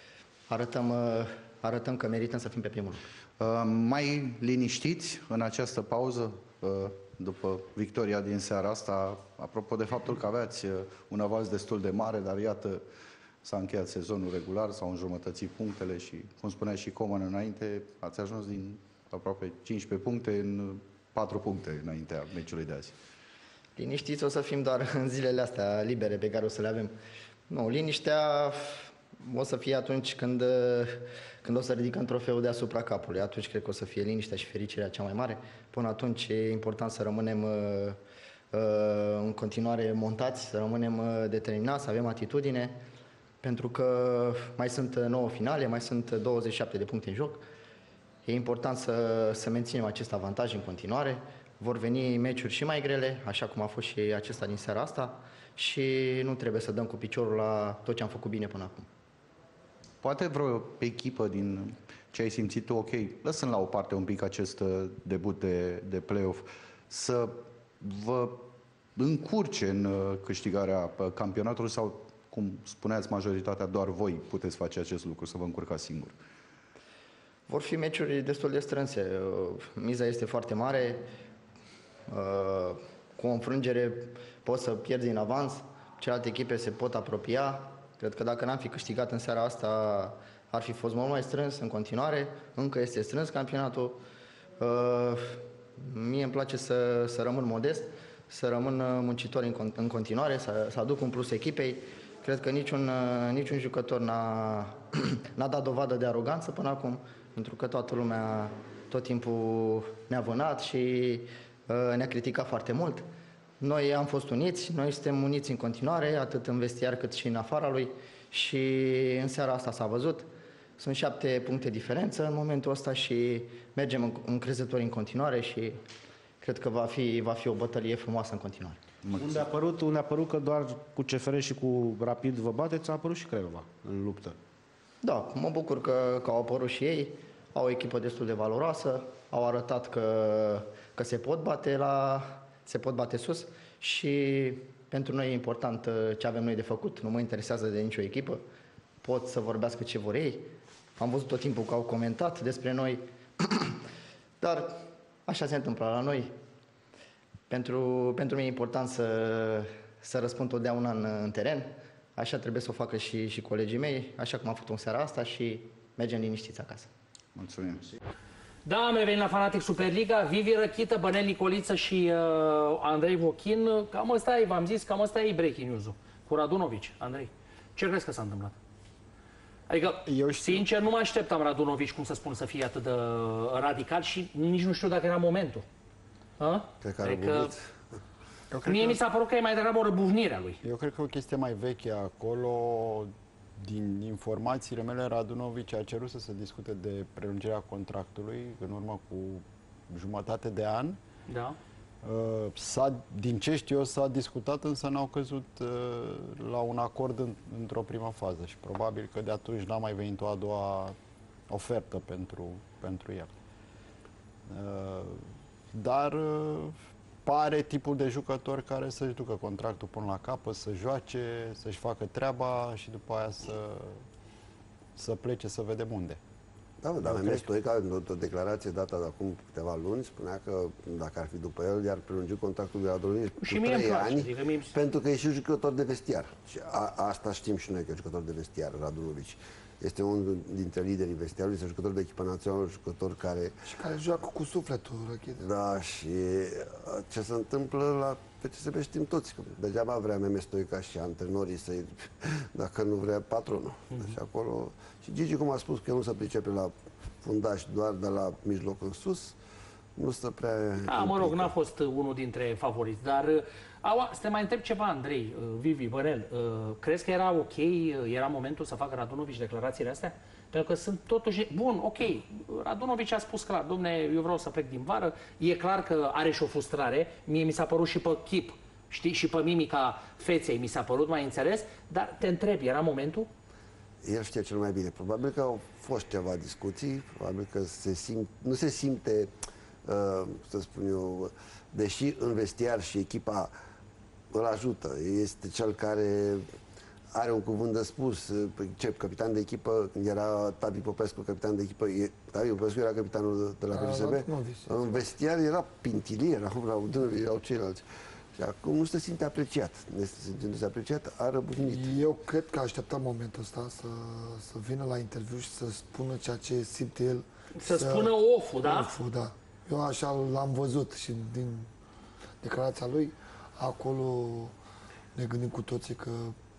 arătăm că merităm să fim pe primul loc. Mai liniștiți în această pauză după victoria din seara asta, apropo de faptul că aveați un avans destul de mare, dar iată, s-a încheiat sezonul regular, s-au înjumătățit punctele și, cum spunea și Coman înainte, ați ajuns din aproape 15 puncte în 4 puncte înaintea meciului de azi. Liniștiți o să fim doar în zilele astea libere pe care o să le avem. Nu, liniștea o să fie atunci când o să ridicăm trofeul deasupra capului. Atunci cred că o să fie liniștea și fericirea cea mai mare. Până atunci e important să rămânem în continuare montați, să rămânem determinați, să avem atitudine, pentru că mai sunt 9 finale, mai sunt 27 de puncte în joc. E important să menținem acest avantaj în continuare. Vor veni meciuri și mai grele, așa cum a fost și acesta din seara asta, și nu trebuie să dăm cu piciorul la tot ce am făcut bine până acum. Poate vreo echipă din ce ai simțit tu, ok, lăsând la o parte un pic acest debut de play-off, să vă încurce în câștigarea campionatului sau, cum spuneați majoritatea, doar voi puteți face acest lucru, să vă încurcați singur? Vor fi meciuri destul de strânse. Miza este foarte mare. Cu o înfrângere poți să pierzi în avans, celelalte echipe se pot apropia. Cred că dacă n-am fi câștigat în seara asta, ar fi fost mult mai strâns în continuare. Încă este strâns campionatul. Mie îmi place să rămân modest, să rămân muncitor în continuare, să aduc un plus echipei. Cred că niciun jucător n-a dat dovadă de aroganță până acum, pentru că toată lumea tot timpul ne-a vânat și ne-a criticat foarte mult. Noi am fost uniți, noi suntem uniți în continuare, atât în vestiar cât și în afara lui, și în seara asta s-a văzut. Sunt 7 puncte diferență în momentul ăsta și mergem încrezători în continuare și cred că va fi o bătălie frumoasă în continuare. Unde a apărut că doar cu CFR și cu Rapid vă bateți, a apărut și Craiova în luptă. Da, mă bucur că au apărut și ei, au o echipă destul de valoroasă, au arătat că se pot bate sus și pentru noi e important ce avem noi de făcut, nu mă interesează de nicio echipă, pot să vorbească ce vor ei. Am văzut tot timpul că au comentat despre noi, dar așa se întâmplă la noi. Pentru mine e important să răspund totdeauna în teren, așa trebuie să o facă și colegii mei, așa cum am făcut în seara asta și mergem liniștiți acasă. Mulțumim! Da, am revenit la Fanatic Superliga. Vivi Răchită, Bănel Nicoliță și Andrei Vochin. Cam ăsta e, v-am zis, cam ăsta e breaking news-ul cu Radunovici. Andrei, ce crezi că s-a întâmplat? Adică, sincer, nu mă așteptam Radunovici, cum să spun, să fie atât de radical și nici nu știu dacă era momentul. Cred că adică, mie mi s-a părut că e mai degrabă o răbuvnire a lui. Eu cred că o chestie mai veche acolo, din informațiile mele, Radunovici a cerut să se discute de prelungirea contractului în urmă cu jumătate de an. Da. Din ce știu eu, s-a discutat, însă n-au căzut la un acord într-o primă fază și probabil că de atunci n-a mai venit o a doua ofertă pentru el. Dar pare tipul de jucător care să-și ducă contractul până la capăt, să joace, să-și facă treaba și după aia să plece, să vedem unde. Da, dar Mehmet Stoica, într-o declarație dată de acum câteva luni, spunea că dacă ar fi după el, i-ar prelungi contractul de Radunovici cu 3 ani, pentru că e și jucător de vestiar. Și asta știm și noi, că e jucător de vestiar, Radunovici. Este unul dintre liderii vestiarului, este jucător de echipă națională, jucător care... Și care joacă cu sufletul, Răchită. Da, și ce se întâmplă la PCSB știm toți, că degeaba vrea Mehmet Stoica și antrenorii să-i, dacă nu vrea patronul. Și acolo... Și Gigi, cum a spus, că nu se pricepe la fundaș, doar de la mijloc în sus, nu se prea... Mă rog, n-a fost unul dintre favoriți, dar... să te mai întreb ceva, Andrei, Vivi, Bănel, crezi că era ok, era momentul să facă Radunovici declarațiile astea? Pentru că sunt totuși... Bun, ok, Radunovici a spus clar, domne, eu vreau să plec din vară, e clar că are și o frustrare, mie mi s-a părut și pe chip, știi, și pe mimica feței mi s-a părut mai înțeles, dar te întreb, era momentul? El știe cel mai bine. Probabil că au fost ceva discuții, probabil că nu se simte, să spun eu, deși în vestiar și echipa îl ajută. Este cel care are un cuvânt de spus. Capitan de echipă, când era Tavi Popescu capitan de echipă, Tavi Popescu era capitanul de la PSB. În vestiar era Pintilie, erau ceilalți. Și acum nu se simte apreciat. Nu se apreciat, a răbufnit. Eu cred că aștepta momentul ăsta să vină la interviu și să spună ceea ce simte el. Să spună oful, da? Oful, da. Eu așa l-am văzut și din declarația lui, acolo ne gândim cu toții că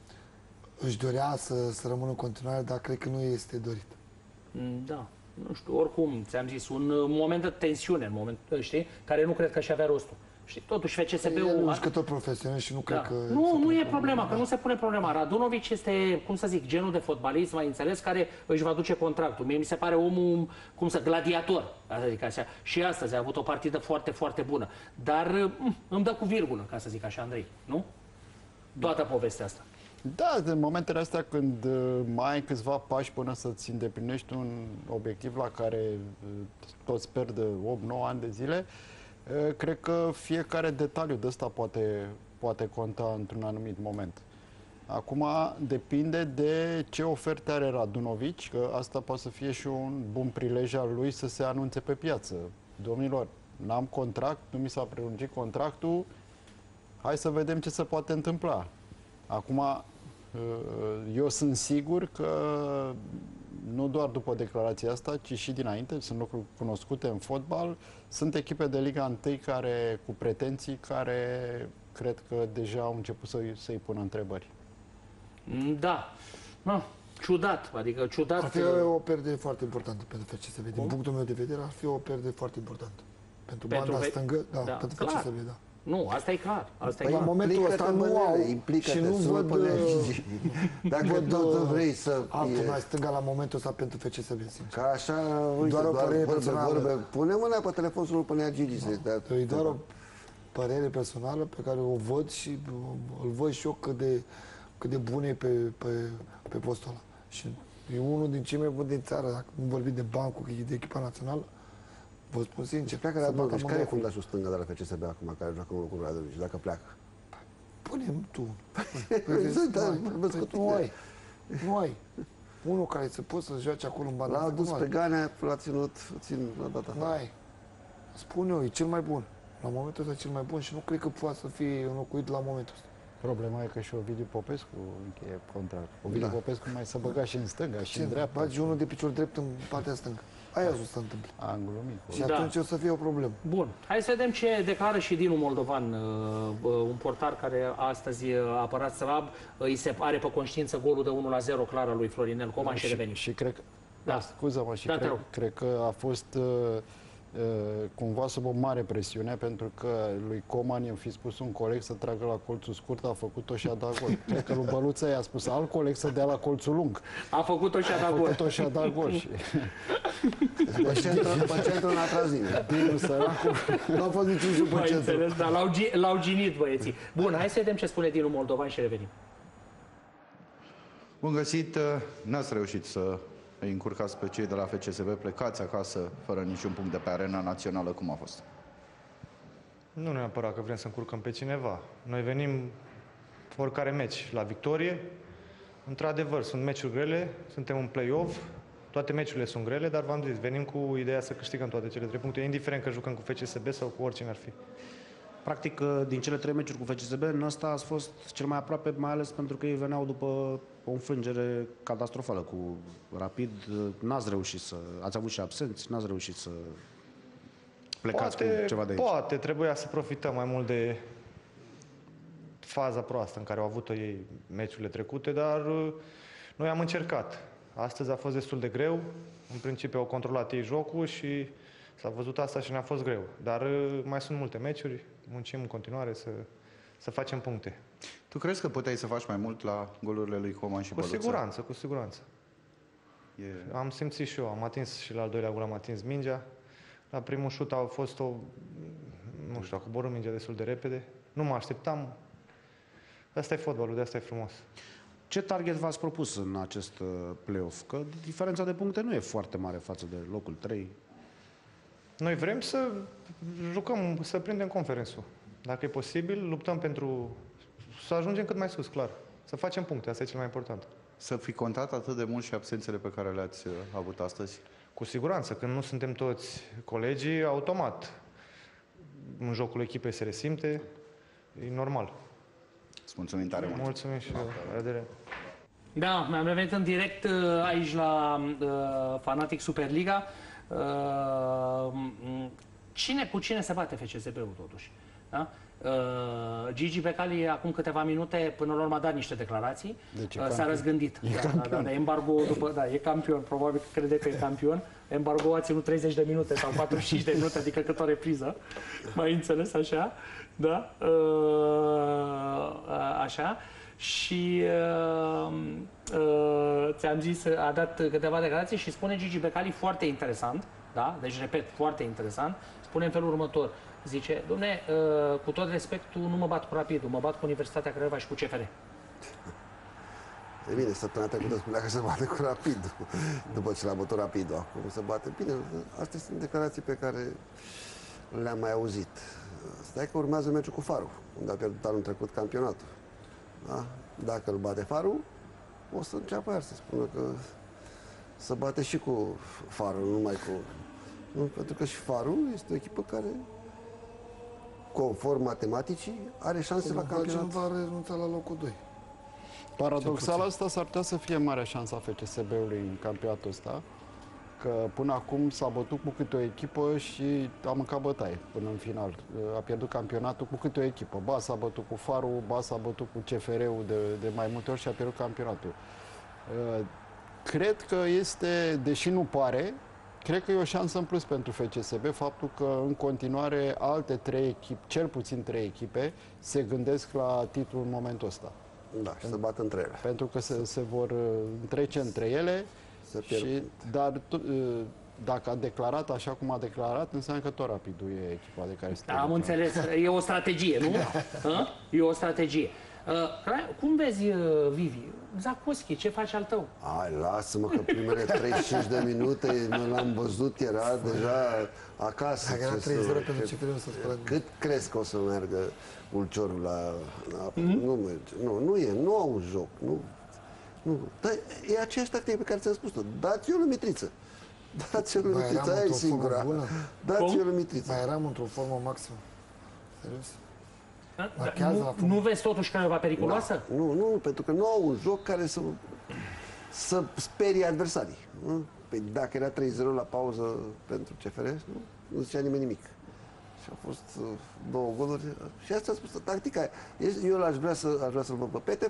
își dorea să rămână în continuare, dar cred că nu este dorit. Da. Nu știu, oricum, ți-am zis, un moment de tensiune, în moment, știi, care nu cred că și avea rostul. Și totuși FCSB-ul... E un jucător profesionist și nu cred că... Nu e problema, că nu se pune problema. Radunovici este, cum să zic, genul de fotbalist, mai înțeles, care își va duce contractul. Mie mi se pare omul, gladiator, să zic așa. Și astăzi a avut o partidă foarte, foarte bună. Dar îmi dă cu virgulă, ca să zic așa, Andrei, nu? Toată povestea asta. Da, în momentele astea când mai ai câțiva pași până să-ți îndeplinești un obiectiv la care toți pierd 8-9 ani de zile, cred că fiecare detaliu de ăsta poate conta într-un anumit moment. Acum depinde de ce oferte are Radunovici, că asta poate să fie și un bun prilej al lui să se anunțe pe piață. Domnilor, n-am contract, nu mi s-a prelungit contractul, hai să vedem ce se poate întâmpla. Acum, eu sunt sigur că nu doar după declarația asta, ci și dinainte, sunt lucruri cunoscute în fotbal, sunt echipe de Liga 1 care, cu pretenții care cred că deja au început să-i pună întrebări. Da. Ciudat, adică ciudat. Ar fi o pierdere foarte importantă pentru FCSB. Din punctul meu de vedere, ar fi o pierdere foarte importantă. Pentru banda stângă, pentru FCSB, da. Nu, asta e clar. Asta e în momentul ăsta nu au și nu văd dacă tot vrei să altul mai stânga la momentul ăsta pentru FCSB. Ca așa, doar o părere personală. Pune mâna pe telefon să nu punea Gigi. E doar o părere personală pe care o văd și îl văd și eu cât de bun e pe postul ăla. Și e unul din cei mai buni din țară, dacă nu vorbim de bancul, de echipa națională. Vă spun sincer. Pleacă Radunovici. Care e fundașul stânga de la FCSB acum, care joacă în locul Radunovici, dacă pleacă? Pune-mi tu. Nu ai. Unul care să poți să joace acolo în banda. L-a adus pe Ganea, l-a ținut la data. Nu ai. Spun eu, e cel mai bun. La momentul ăsta e cel mai bun și nu cred că poate să fie înlocuit la momentul ăsta. Problema e că și Ovidiu Popescu încheie contract. Ovidiu Popescu mai să băga și în stânga și în dreapta. Bagi unul de picior drept în partea stângă. Aia o să se întâmple. Am glumit. Și atunci o să fie o problemă. Bun. Hai să vedem ce declară și Dinu Moldovan, un portar care astăzi a apărat slab. Îi se pare pe conștiință golul de 1-0 clar al lui Florinel Coman și revenim. Și cred că... Da. Scuză-mă, și cred că a fost cumva sub o mare presiune, pentru că lui Coman i-a fi spus un coleg să tragă la colțul scurt, a făcut-o și a dat gol. Cred că lui Băluță i-a spus alt coleg să dea la colțul lung. A făcut-o și a dat gol. A făcut-o și a dat gol. Pe centru n-a trazit. Dinu săracul, n-a fost niciun pe centru. Dar l-au ginit băieții. Bun, hai să vedem ce spune Dinu Moldovan și revenim. Bun găsit, n-ați reușit să îi încurcați pe cei de la FCSB, plecați acasă fără niciun punct de pe arena națională. Cum a fost? Nu neapărat că vrem să încurcăm pe cineva. Noi venim oricare meci la victorie. Într-adevăr, sunt meciuri grele, suntem în play-off, toate meciurile sunt grele, dar v-am zis, venim cu ideea să câștigăm toate cele 3 puncte, indiferent că jucăm cu FCSB sau cu oricine ar fi. Practic, din cele 3 meciuri cu FCSB, în ăsta a fost cel mai aproape, mai ales pentru că ei veneau după o înfrângere catastrofală cu Rapid. N-ați reușit să... Ați avut și absenți, n-ați reușit să plecați cu ceva de aici. Poate trebuia să profităm mai mult de faza proastă în care au avut-o ei meciurile trecute, dar noi am încercat. Astăzi a fost destul de greu. În principiu au controlat ei jocul și s-a văzut asta și ne-a fost greu. Dar mai sunt multe meciuri, muncim în continuare să facem puncte. Tu crezi că puteai să faci mai mult la golurile lui Coman și Băluță? Cu siguranță, cu siguranță. Am simțit și eu, am atins și la al doilea gol, am atins mingea. La primul șut a fost nu știu, a coborât mingea destul de repede. Nu mă așteptam. Asta e fotbalul, de asta e frumos. Ce target v-ați propus în acest play-off? Că diferența de puncte nu e foarte mare față de locul 3. Noi vrem să jucăm, să prindem conferențul. Dacă e posibil, luptăm pentru să ajungem cât mai sus, clar. Să facem puncte, asta e cel mai important. Să fi contat atât de mult și absențele pe care le-ați avut astăzi? Cu siguranță, când nu suntem toți colegii, automat. În jocul echipei se resimte, e normal. Îți mulțumim tare mult. Mulțumim și eu. La revedere. Da, mi-am revenit în direct aici la Fanatic Superliga. Cu cine se bate FCSB-ul totuși? Da? Gigi Becali acum câteva minute până la urmă a dat niște declarații. S-a răzgândit. Embargo e campion, probabil că crede că e campion. Embargo a ținut 30 de minute sau 45 de minute, adică cât o repriză. Mai înțeles așa? Da? Așa. Și ți-am zis, a dat câteva declarații și spune Gigi Becali foarte interesant, da? Deci, repet, foarte interesant. Spune în felul următor. Zice, dom'le, cu tot respectul, nu mă bat cu Rapidul, mă bat cu Universitatea Craiova și cu CFR. E bine, săptămâna trecută spunea că se bate cu Rapid, după ce l-a bătut Rapidul. Acum se bate bine. Astea sunt declarații pe care le-am mai auzit. Stai că urmează meciul cu Farul, unde a pierdut anul trecut campionatul. Da? Dacă îl bate Farul, o să înceapă iar să spună că se bate și cu Farul, nu numai cu... Nu, pentru că și Farul este o echipă care, conform matematicii, are șanse la campionat. Nu va renunța la locul 2. Paradoxal, asta s-ar putea să fie marea șansă a FCSB-ului în campionatul ăsta, că până acum s-a bătut cu câte o echipă și a mâncat bătaie până în final. A pierdut campionatul cu câte o echipă. Ba s-a bătut cu Farul, ba s-a bătut cu CFR-ul de mai multe ori și a pierdut campionatul. Cred că este, deși nu pare, cred că e o șansă în plus pentru FCSB faptul că în continuare alte 3 echipe, cel puțin 3 echipe, se gândesc la titlul în momentul ăsta. Da, și se bat între ele. Pentru că se vor întrece între ele, dar dacă a declarat așa cum a declarat, înseamnă că tot Rapidul e echipa de care se Am înțeles, e o strategie, nu? E o strategie. Cum vezi, Vivi? Zakowski, ce faci al tău? Hai, lasă-mă că primele 35 de minute nu l-am văzut, era deja acasă. Era 3-0 pentru ce trebuie să spunem. Cât crezi că o să meargă Ulciorul la... Nu merge, nu au un joc, nu. Dar e aceeași tactică pe care ți-am spus-o. Dați-o lui Mitriță. Dați-o lui Mitriță, aia e singura. Dați-o lui Mitriță. Mai eram într-o formă maximă. Serios. Nu vezi totuși că e va periculoasă? Nu, pentru că nu au un joc care să sperie adversarii. Păi dacă era 3-0 la pauză pentru CFR, nu zicea nimeni nimic. Și au fost 2 goluri. Și asta a spus tactica aia. Eu aș vrea să-l văd pe Petev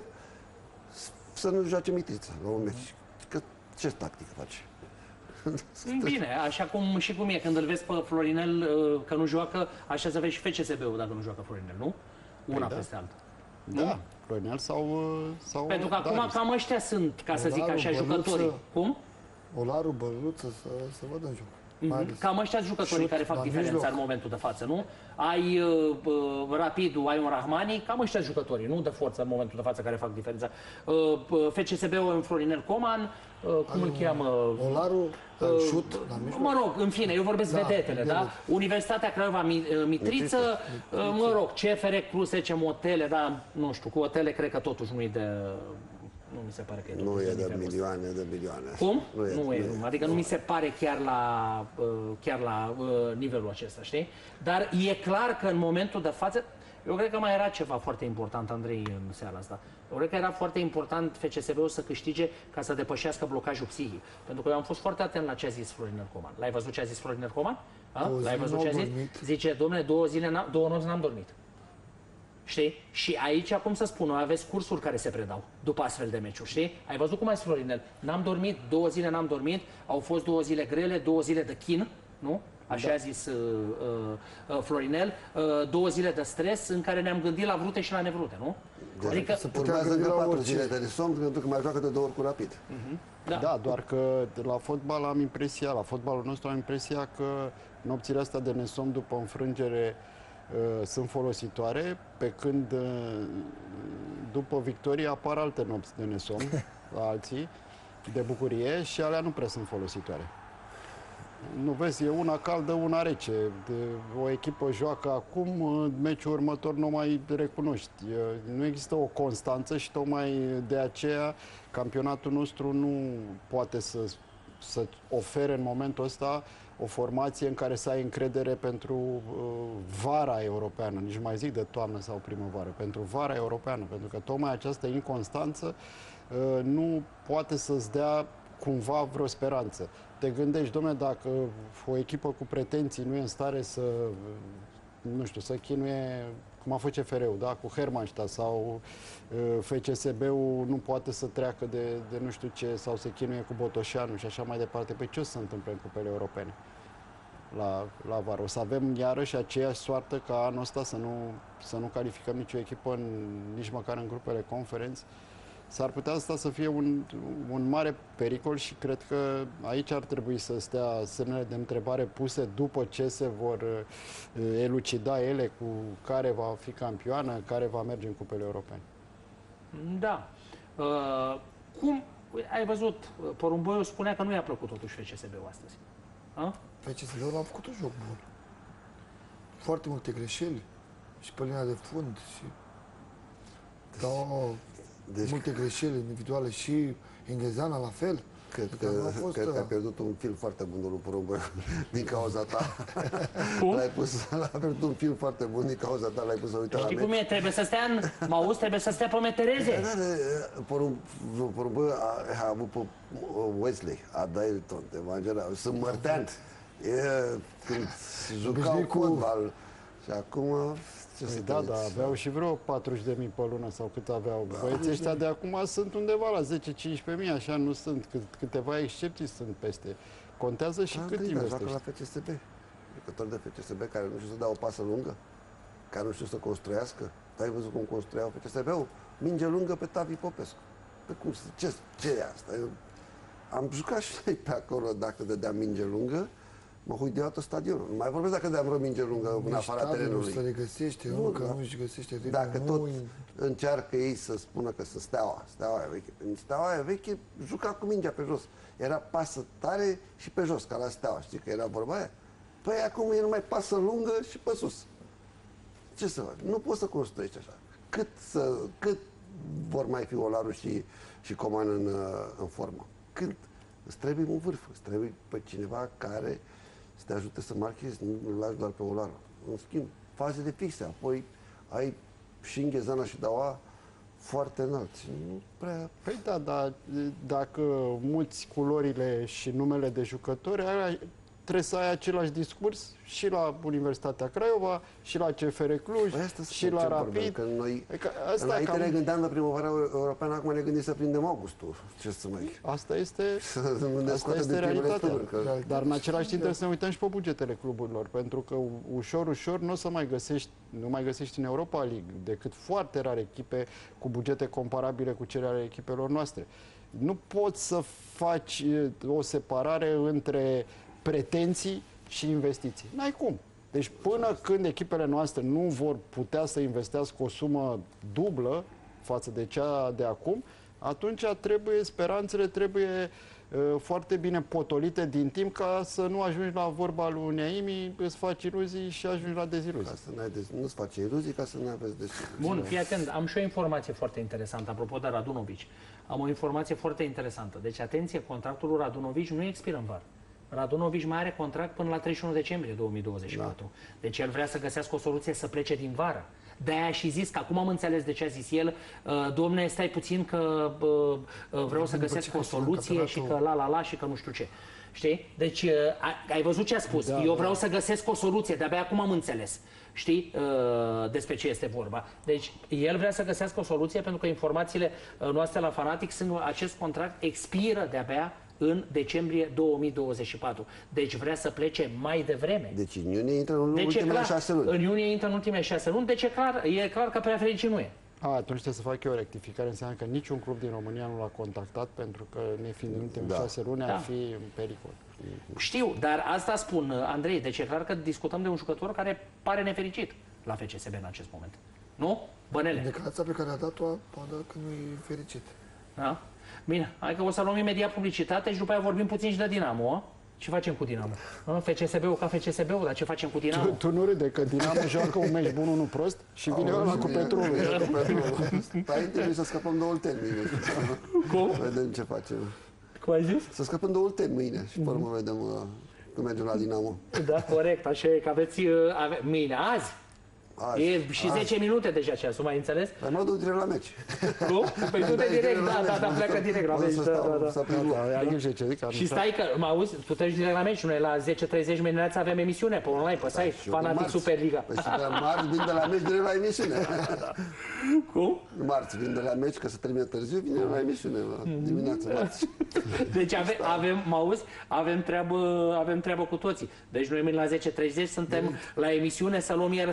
să nu joace Mitriță la un meci. Că ce tactică face? Bine, așa cum și cum e. Când îl vezi pe Florinel că nu joacă, așa să vezi și FCSB-ul dacă nu joacă Florinel, nu? Una peste alta. Da, Florinel sau pentru că acum cam ăștia sunt, ca să zic așa, jucătorii. Cum? Olaru, Băluță, să vadă în joc. Cam ăștia jucătorii care fac diferența în momentul de față, nu? Ai Rapidul, ai un Rahmani, cam ăștia jucătorii, nu de forță în momentul de față care fac diferența. FCSB-ul un Florinel Coman, cum îl cheamă? Olaru, șut, la mijloc. Mă rog, în fine, eu vorbesc vedetele, da? Universitatea Craiova Mitriță, mă rog, CFR Cluj, zicem Otele, dar nu știu, cu Otele cred că totuși nu-i de... Nu mi se pare că e. Nu e de milioane, de milioane. Cum? Nu e. Adică nu mi se pare chiar la nivelul acesta, știi? Dar e clar că în momentul de față, eu cred că mai era ceva foarte important, Andrei, în seara asta. Eu cred că era foarte important FCSB-ul să câștige ca să depășească blocajul psihic. Pentru că eu am fost foarte atent la ce a zis Florinel Coman. L-ai văzut ce a zis Florinel Coman? L-ai văzut ce a zis? Zice, dom'le, 2 nopți n-am dormit. Știi? Și aici, cum să spun, aveți cursuri care se predau după astfel de meciuri, știi? Ai văzut cum ai zis, Florinel? N-am dormit, 2 zile n-am dormit, au fost 2 zile grele, 2 zile de chin, nu? Așa a zis Florinel, 2 zile de stres în care ne-am gândit la vrute și la nevrute, nu? Adică se urmează încă 4 zile de somn, pentru că mai joacă de 2 ori cu Rapid. Da, doar că la fotbal am impresia, la fotbalul nostru am impresia că nopțile astea de nesomn după înfrângere sunt folositoare, pe când după victorie apar alte nopți de nesomn la alții, de bucurie, și alea nu prea sunt folositoare. Nu vezi, e una caldă, una rece. O echipă joacă acum, în meciul următor nu mai recunoști. Nu există o constanță și tocmai de aceea campionatul nostru nu poate să ofere în momentul ăsta o formație în care să ai încredere pentru vara europeană, nici mai zic de toamnă sau primăvară, pentru vara europeană, pentru că tocmai această inconstanță nu poate să-ți dea cumva vreo speranță. Te gândești, dom'le, dacă o echipă cu pretenții nu e în stare să, nu știu, să chinuie, cum a fost CFR-ul, da? Cu Hermannstadt, sau FCSB-ul nu poate să treacă de nu știu ce, sau se chinuie cu Botoșanu și așa mai departe. Păi ce o să se întâmple în cupele europene la vară? O să avem iarăși aceeași soartă ca anul ăsta, să nu calificăm nicio echipă, nici măcar în grupele conferenți. S-ar putea asta să fie un mare pericol și cred că aici ar trebui să stea semnele de întrebare puse după ce se vor elucida ele cu care va fi campioană, care va merge în cupele europene. Da. Cum, ai văzut, Porumboiu spunea că nu i-a plăcut totuși FCSB-ul astăzi. FCSB-ul a făcut un joc bun. Foarte multe greșeli și pe linia de fund și multe greșeli individuale și Inghezeana la fel. Cred că a pierdut un film foarte bun, domnul Porumboiu, din cauza ta. L-a pierdut un film foarte bun din cauza ta, l-ai pus să uita la meci. Știi cum e? Trebuie să stea trebuie să stea pe metereze. Porumboiu a avut pe Wesley, Adailton, Evangela, sunt Mărtean. Când jucau fotbal și acum... Da, aveau și vreo 40.000 pe lună sau cât aveau. Băieții ăștia de acum sunt undeva la 10-15.000, așa nu sunt. Câteva excepții sunt peste. Contează și cât investești. La FCSB. Jucători de FCSB care nu știu să dea o pasă lungă, care nu știu să construiască. Ai văzut cum construiau FCSB-ul? Minge lungă pe Tavi Popescu. Pe cum, ce e asta? Am jucat și noi pe acolo dacă dădea minge lungă. Mă hui deodată stadionul. Nu mai vorbesc dacă dea vreo minge lungă în afara terenului. Nu se regăsește, nu își găsește ritmul. Dacă tot încearcă ei să spună că sunt Steaua e veche. Steaua e veche, juca cu mingea pe jos. Era pasă tare și pe jos, ca la Steaua. Știi că era vorba aia? Păi acum e numai pasă lungă și pe sus. Ce să fac? Nu poți să construiești așa. Cât vor mai fi Olaru și Coman în formă? Când? Îți trebuie un vârf, îți trebuie pe cineva care să te ajute să marchezi, nu-l lași doar pe Olaru. În schimb, fazele fixe, apoi ai și Inghezeana și Daua foarte înalți. Nu prea... Păi da, dar dacă muți culorile și numele de jucători, trebuie să ai același discurs și la Universitatea Craiova, și la CFR Cluj, și la Rapid. Că noi înainte ne gândeam la primăvara europeană, acum ne gândim să prindem augustul. Ce să mai... Asta este realitatea. Dar în același timp trebuie să ne uităm și pe bugetele cluburilor, pentru că ușor nu mai găsești în Europa League decât foarte rare echipe cu bugete comparabile cu cele ale echipelor noastre. Nu poți să faci o separare între pretenții și investiții. N-ai cum. Deci până când echipele noastre nu vor putea să investească o sumă dublă față de cea de acum, atunci speranțele trebuie foarte bine potolite din timp ca să nu ajungi la vorba lui Neaimi, îți faci iluzii și ajungi la deziluzii. Nu-ți faci iluzii ca să nu aveți deziluzii. Bun, fii atent, am și o informație foarte interesantă, apropo de Radunovici. Am o informație foarte interesantă. Deci, atenție, contractul lui Radunovici nu expiră în vară. Radunovici mai are contract până la 31 decembrie 2024. Da. Deci el vrea să găsească o soluție să plece din vară. De-aia și zis că acum am înțeles de ce a zis el, domne, stai puțin că vreau să găsesc o soluție și că la și că nu știu ce. Știi? Deci ai văzut ce a spus? Da, eu vreau să găsesc o soluție, de-abia acum am înțeles. Știi despre ce este vorba. Deci el vrea să găsească o soluție pentru că informațiile noastre la Fanatic sunt acest contract expiră de-abia în decembrie 2024. Deci vrea să plece mai devreme. Deci în iunie intră în ultimele 6 luni. În iunie intră în ultimele 6 luni, deci e clar că prea fericit nu e. Atunci trebuie să fac eu o rectificare. Înseamnă că niciun club din România nu l-a contactat pentru că nefiind în ultimele 6 luni ar fi în pericol. Știu, dar asta spun, Andrei, deci e clar că discutăm de un jucător care pare nefericit la FCSB în acest moment. Nu? Bănele. Declarația pe care a dat-o poate că nu e fericit. Da? Bine, hai că o să luăm imediat publicitate și după aia vorbim puțin și de Dinamo. Ce facem cu Dinamo? FCSB-ul ca FCSB-ul, dar ce facem cu Dinamo? Tu nu râde că Dinamo joacă un meci bun, unul prost și vine ăla cu Petrolul. Stai, trebuie să scăpăm de Olteni mâine. Cum? Vedem ce facem. Cum ai zis? Să scăpăm de Olteni mâine și pe urmă vedem cum mergem la Dinamo. Da, corect, așa e, că aveți mâine, azi. E și 10 minute deja ceasul, mai înțeles? Dar mă duc direct la meci. Cum? Păi du-te direct, da, pleacă direct la meci. Și stai că, mă auzi, tu treci direct la meci, noi la 10:30 dimineața avem emisiune pe online, pe site, Fanatic Superliga. Păi și de marți vin de la meci direct la emisiune. Cum? Marți vin de la meci, că se termină târziu, vine la emisiune, dimineața, marți. Deci avem, mă auzi, avem treabă cu toții. Deci noi la 10:30 suntem la emisiune, să luăm iară să tocăm.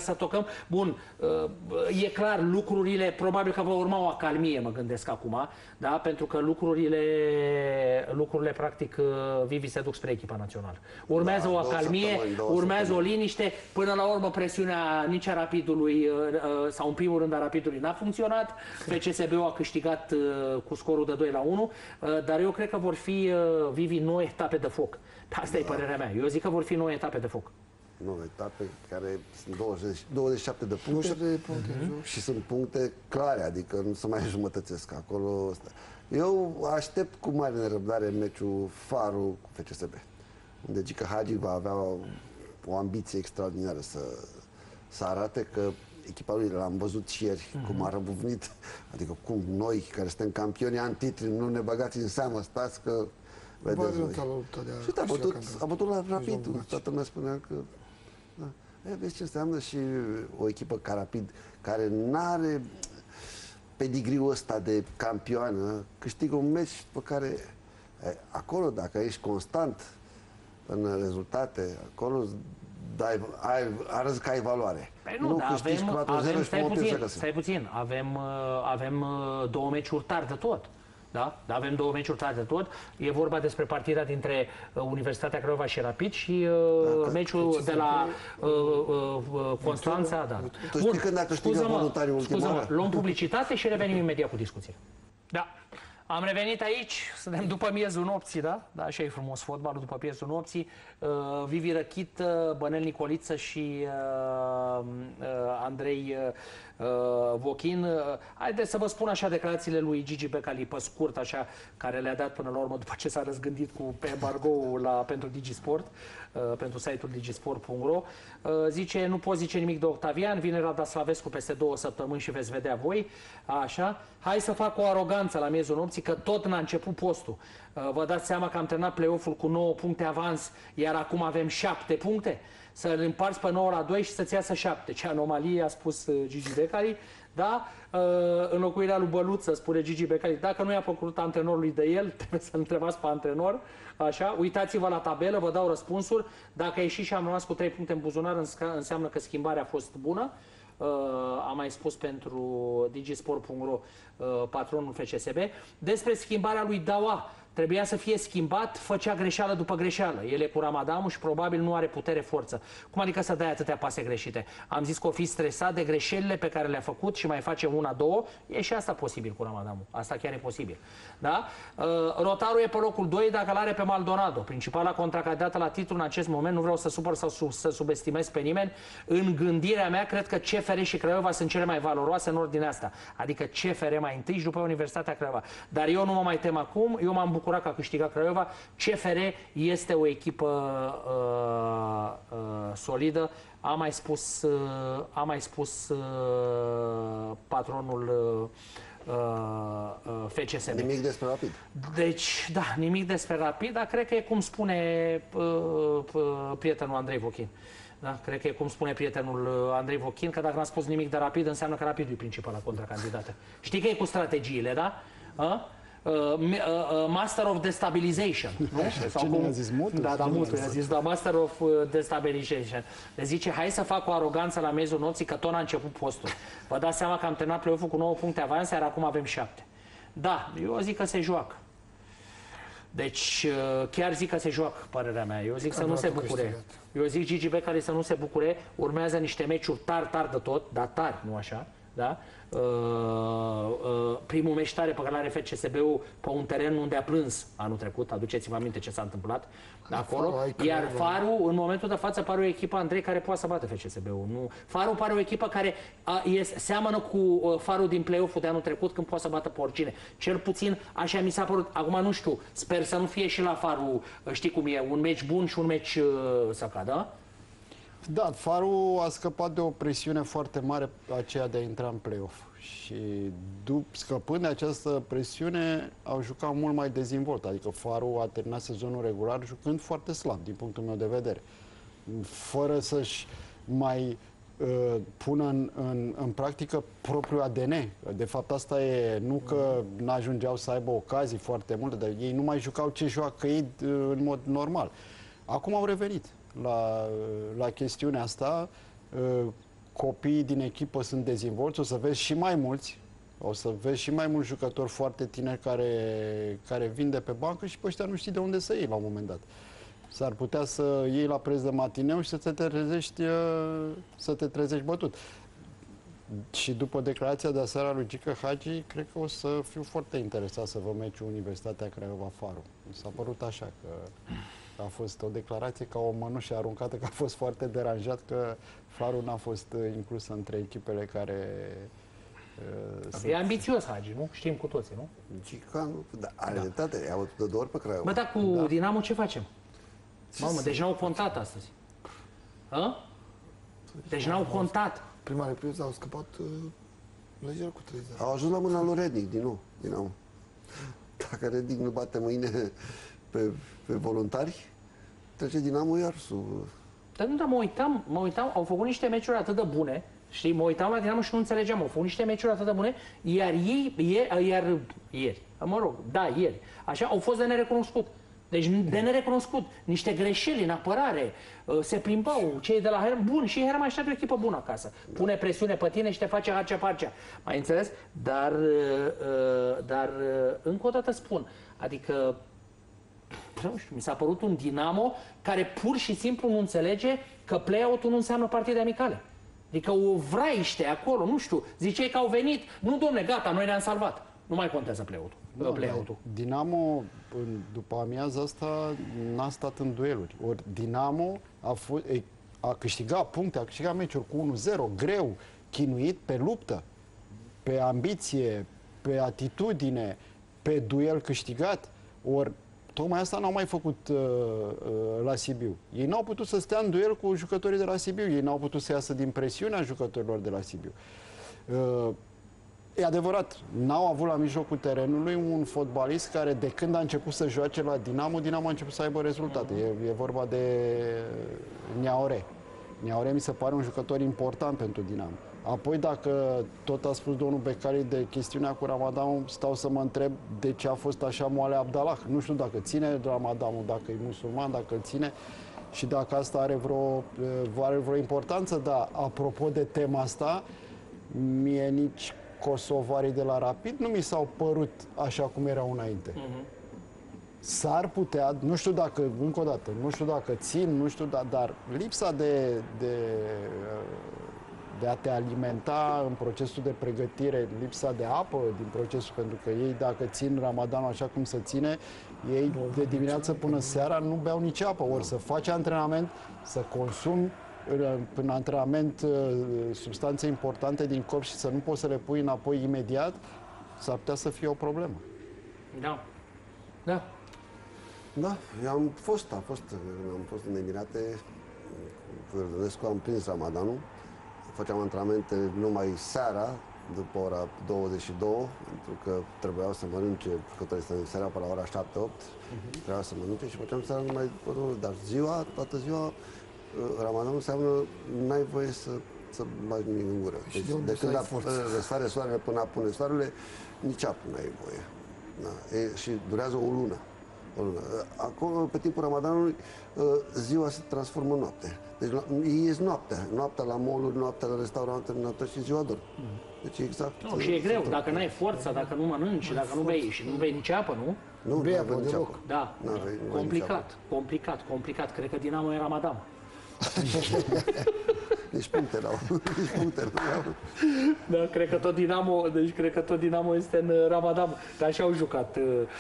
Bun, e clar, lucrurile, probabil că va urma o acalmie, mă gândesc acum, da? Pentru că lucrurile practic, Vivi, se duc spre echipa națională. Urmează o acalmie, urmează o liniște, până la urmă presiunea nici a Rapidului, sau în primul rând a Rapidului n-a funcționat, FCSB-ul a câștigat cu scorul de 2-1, dar eu cred că vor fi, Vivi, 9 etape de foc. Asta e părerea mea. Eu zic că vor fi 9 etape de foc. 9 etape care sunt 27 de puncte, și sunt puncte clare, adică nu se mai jumătățesc acolo. Eu aștept cu mare nerăbdare meciul Faru cu FCSB, unde Gică Hagi va avea o ambiție extraordinară să arate că echipa lui, l-am văzut și ieri, cum a răbuvnit, adică cum noi, care suntem campioni an titri, nu ne băgați în seamă, stați că vedeți voi. Și a bătut la Rapid, toată lumea spunea că... Da. Vezi ce înseamnă și o echipă ca Rapid, care n-are pedigriul ăsta de campioană, câștigă un meci pe care acolo, dacă ești constant în rezultate, acolo arăți că ai valoare. Păi nu, dar stai puțin, avem 2 meciuri tari de tot. Da? Avem 2 meciuri tari de tot. E vorba despre partida dintre Universitatea Craiova și Rapid și meciul de la Constanța. Da. Tu știi când a câștigat voluntariul ultima oară? Luăm publicitate și revenim imediat cu discuție. Da. Am revenit aici, suntem după miezul nopții, da? Da, așa e frumos fotbalul, după miezul nopții. Vivi Răchit, Bănel Nicoliță și Andrei Vochin. Haideți să vă spun așa declarațiile lui Gigi Becali, pe scurt, așa, care le-a dat până la urmă după ce s-a răzgândit pe embargo pentru Digisport, pentru site-ul digisport.ro. Zice, nu pot zice nimic de Octavian, vine Rada Slavescu peste 2 săptămâni și veți vedea voi, așa. Hai să fac o aroganță la miezul nopții, că tot n-a început postul. Vă dați seama că am terminat play-off-ul cu 9 puncte avans, iar acum avem 7 puncte? Să-l împarți pe 9 la 2 și să-ți iasă 7. Ce anomalie, a spus Gigi Becali. Da? Înlocuirea lui Băluță, spune Gigi Becali. Dacă nu i-a făcut antrenorului de el, trebuie să-l întrebați pe antrenor. Așa? Uitați-vă la tabelă, vă dau răspunsul. Dacă a ieșit și am rămas cu 3 puncte în buzunar, înseamnă că schimbarea a fost bună. Am mai spus pentru digisport.ro, patronul FCSB. Despre schimbarea lui Daua. Trebuia să fie schimbat, făcea greșeală după greșeală. El e cu Ramadamu și probabil nu are putere, forță. Cum adică să dai atâtea pase greșite? Am zis că o fi stresat de greșelile pe care le-a făcut și mai face 1-2. E și asta posibil cu Ramadamu. Asta chiar e posibil. Da? Rotaru e pe locul 2 dacă l-are pe Maldonado. Principala contracandidată la titlu în acest moment, nu vreau să supăr sau să subestimez pe nimeni. În gândirea mea, cred că CFR și Craiova sunt cele mai valoroase în ordinea asta. Adică CFR mai întâi și după Universitatea Craiova. Dar eu nu mă mai tem acum, eu m-am bucurat că a câștigat Craiova. CFR este o echipă solidă. A mai spus patronul FCSB. Nimic despre Rapid. Deci, da, nimic despre Rapid, dar cred că e cum spune prietenul Andrei Vochin. Da, cred că e cum spune prietenul Andrei Vochin, că dacă n-a spus nimic de Rapid, înseamnă că Rapidul e principala contracandidată. Știi că e cu strategiile, da? Master of Destabilization. Nu? Cine a zis Mutu? Da, Mutu a zis, da, Master of Destabilization. Le zice, hai să fac o aroganță la miezul nopții, că tot a început postul. Vă dați seama că am terminat play-off-ul cu 9 puncte avans, iar acum avem 7. Da, eu zic că se joacă. Deci, chiar zic că se joacă, părerea mea. Eu zic să nu se bucure. Eu zic Gigi Becali să nu se bucure. Urmează niște meciuri tari de tot, dar tari, nu așa? Da? Primul meci tare pe care l-are FCSB-ul pe un teren unde a plâns anul trecut, aduceți-vă aminte ce s-a întâmplat acolo, iar Faru, în momentul de față, pare o echipă, Andrei, care poate să bată FCSB-ul. Faru pare o echipă care seamănă cu Faru din play-off-ul de anul trecut, când poate să bată pe oricine. Cel puțin așa mi s-a părut. Acum nu știu, sper să nu fie și la Faru, știi cum e, un meci bun și un meci să cadă. Da, Faru a scăpat de o presiune foarte mare, aceea de a intra în play-off. Și scăpând de această presiune, au jucat mult mai dezvolt. Adică Faru a terminat sezonul regular jucând foarte slab, din punctul meu de vedere. Fără să-și mai pună în practică propriul ADN. De fapt, asta e, nu că n-ajungeau să aibă ocazii foarte multe, dar ei nu mai jucau ce joacă ei în mod normal. Acum au revenit la chestiunea asta copiii din echipă sunt dezvolți, o să vezi și mai mulți, o să vezi și mai mulți jucători foarte tineri care vin de pe bancă și pe ăștia nu știi de unde să iei la un moment dat. S-ar putea să iei la preț de matineu și să te trezești bătut. Și după declarația de aseară a lui Gică Hagi, cred că o să fiu foarte interesat să văd meciul Universitatea Craiova-Faru. Mi s-a părut așa că a fost o declarație ca o mănușă aruncată, că a fost foarte deranjat că Faru n-a fost inclusă între echipele care... E ambițios Hagi, nu? Știm cu toții, nu? Gică, da, are dreptate, i-a avut de 2 ori pe Craiova. Bă, dar cu Dinamo ce facem? Mamă, deci n-au contat astăzi. Hă? Deci n-au contat. Prima repriză au scăpat lejer cu 30. Au ajuns la mâna lui Rednic din nou. Dinamo. Dacă Rednic nu bate mâine pe voluntari, trece Dinamo iar sub... Dar nu, dar mă uitam, au făcut niște meciuri atât de bune, știi, mă uitam la Dinamo și nu înțelegeam, au făcut niște meciuri atât de bune, iar ei, ieri, mă rog, da, ieri, așa, au fost de nerecunoscut. Deci de nerecunoscut, niște greșeli în apărare, se plimbau cei de la Herm, bun, și Herm așa de o echipă bună acasă. Pune presiune pe tine și te face harcea-parcea. Mai înțeles? Dar încă o dată spun, adică, nu știu, mi s-a părut un Dinamo care pur și simplu nu înțelege că play-out-ul nu înseamnă partide amicale. Adică o vraiște acolo, nu știu, ziceai că au venit, nu domne, gata, noi ne-am salvat. Nu mai contează play-out-ul. Dinamo, după amiaza asta, n-a stat în dueluri. Ori Dinamo a câștigat puncte, a câștigat meciuri cu 1-0, greu, chinuit pe luptă, pe ambiție, pe atitudine, pe duel câștigat. Ori tocmai asta n-au mai făcut la Sibiu. Ei n-au putut să stea în duel cu jucătorii de la Sibiu, ei n-au putut să iasă din presiunea jucătorilor de la Sibiu. E adevărat, n-au avut la mijlocul terenului un fotbalist care de când a început să joace la Dinamo, Dinamo a început să aibă rezultate. E vorba de Niaore. Niaore mi se pare un jucător important pentru Dinamo. Apoi, dacă tot a spus domnul Becali de chestiunea cu Ramadan, stau să mă întreb de ce a fost așa moale Abdallah. Nu știu dacă ține Ramadanul, dacă e musulman, dacă îl ține și dacă asta are vreo importanță. Dar, apropo de tema asta, mie nici kosovarii de la Rapid nu mi s-au părut așa cum erau înainte. S-ar putea, nu știu dacă, încă o dată, nu știu dacă țin, nu știu, dar lipsa de a te alimenta în procesul de pregătire, lipsa de apă din procesul, pentru că ei, dacă țin Ramadanul așa cum se ține, ei de dimineață până seara nu beau nici apă. Ori să faci antrenament, să consumi în antrenament substanțe importante din corp și să nu poți să le pui înapoi imediat, s-ar putea să fie o problemă. Da. Da. Da, eu am fost în Emirate, cu Iordănescu, am prins Ramadanul, făceam antrenamente numai seara, după ora 22, pentru că trebuiau să mănânce jucătorii străini seara până la ora 7-8, trebuiau să mănânce și făceam seara numai, dar ziua, toată ziua, Ramadanul înseamnă n-ai voie să bagi nimic în gură. Deci de când răsare soarele până apune soarele, nici apă n-ai voie. Da. Și durează o lună. Acolo, pe timpul Ramadanului, ziua se transformă în noapte. Deci ei ies noaptea. Noaptea la mall-uri, noaptea la restaurante, noaptea și ziua dorm. Deci exact. Nu, și e greu. Dacă n-ai forța, dacă nu mănânci, dacă nu bei și nu bei nici apă, nu? Nu bei apă nici apă. Da. Complicat. Cred că Dinamo e Ramadan. Nici puncte n-au. Da, cred că tot Dinamo este în Ramadan. Că așa au jucat.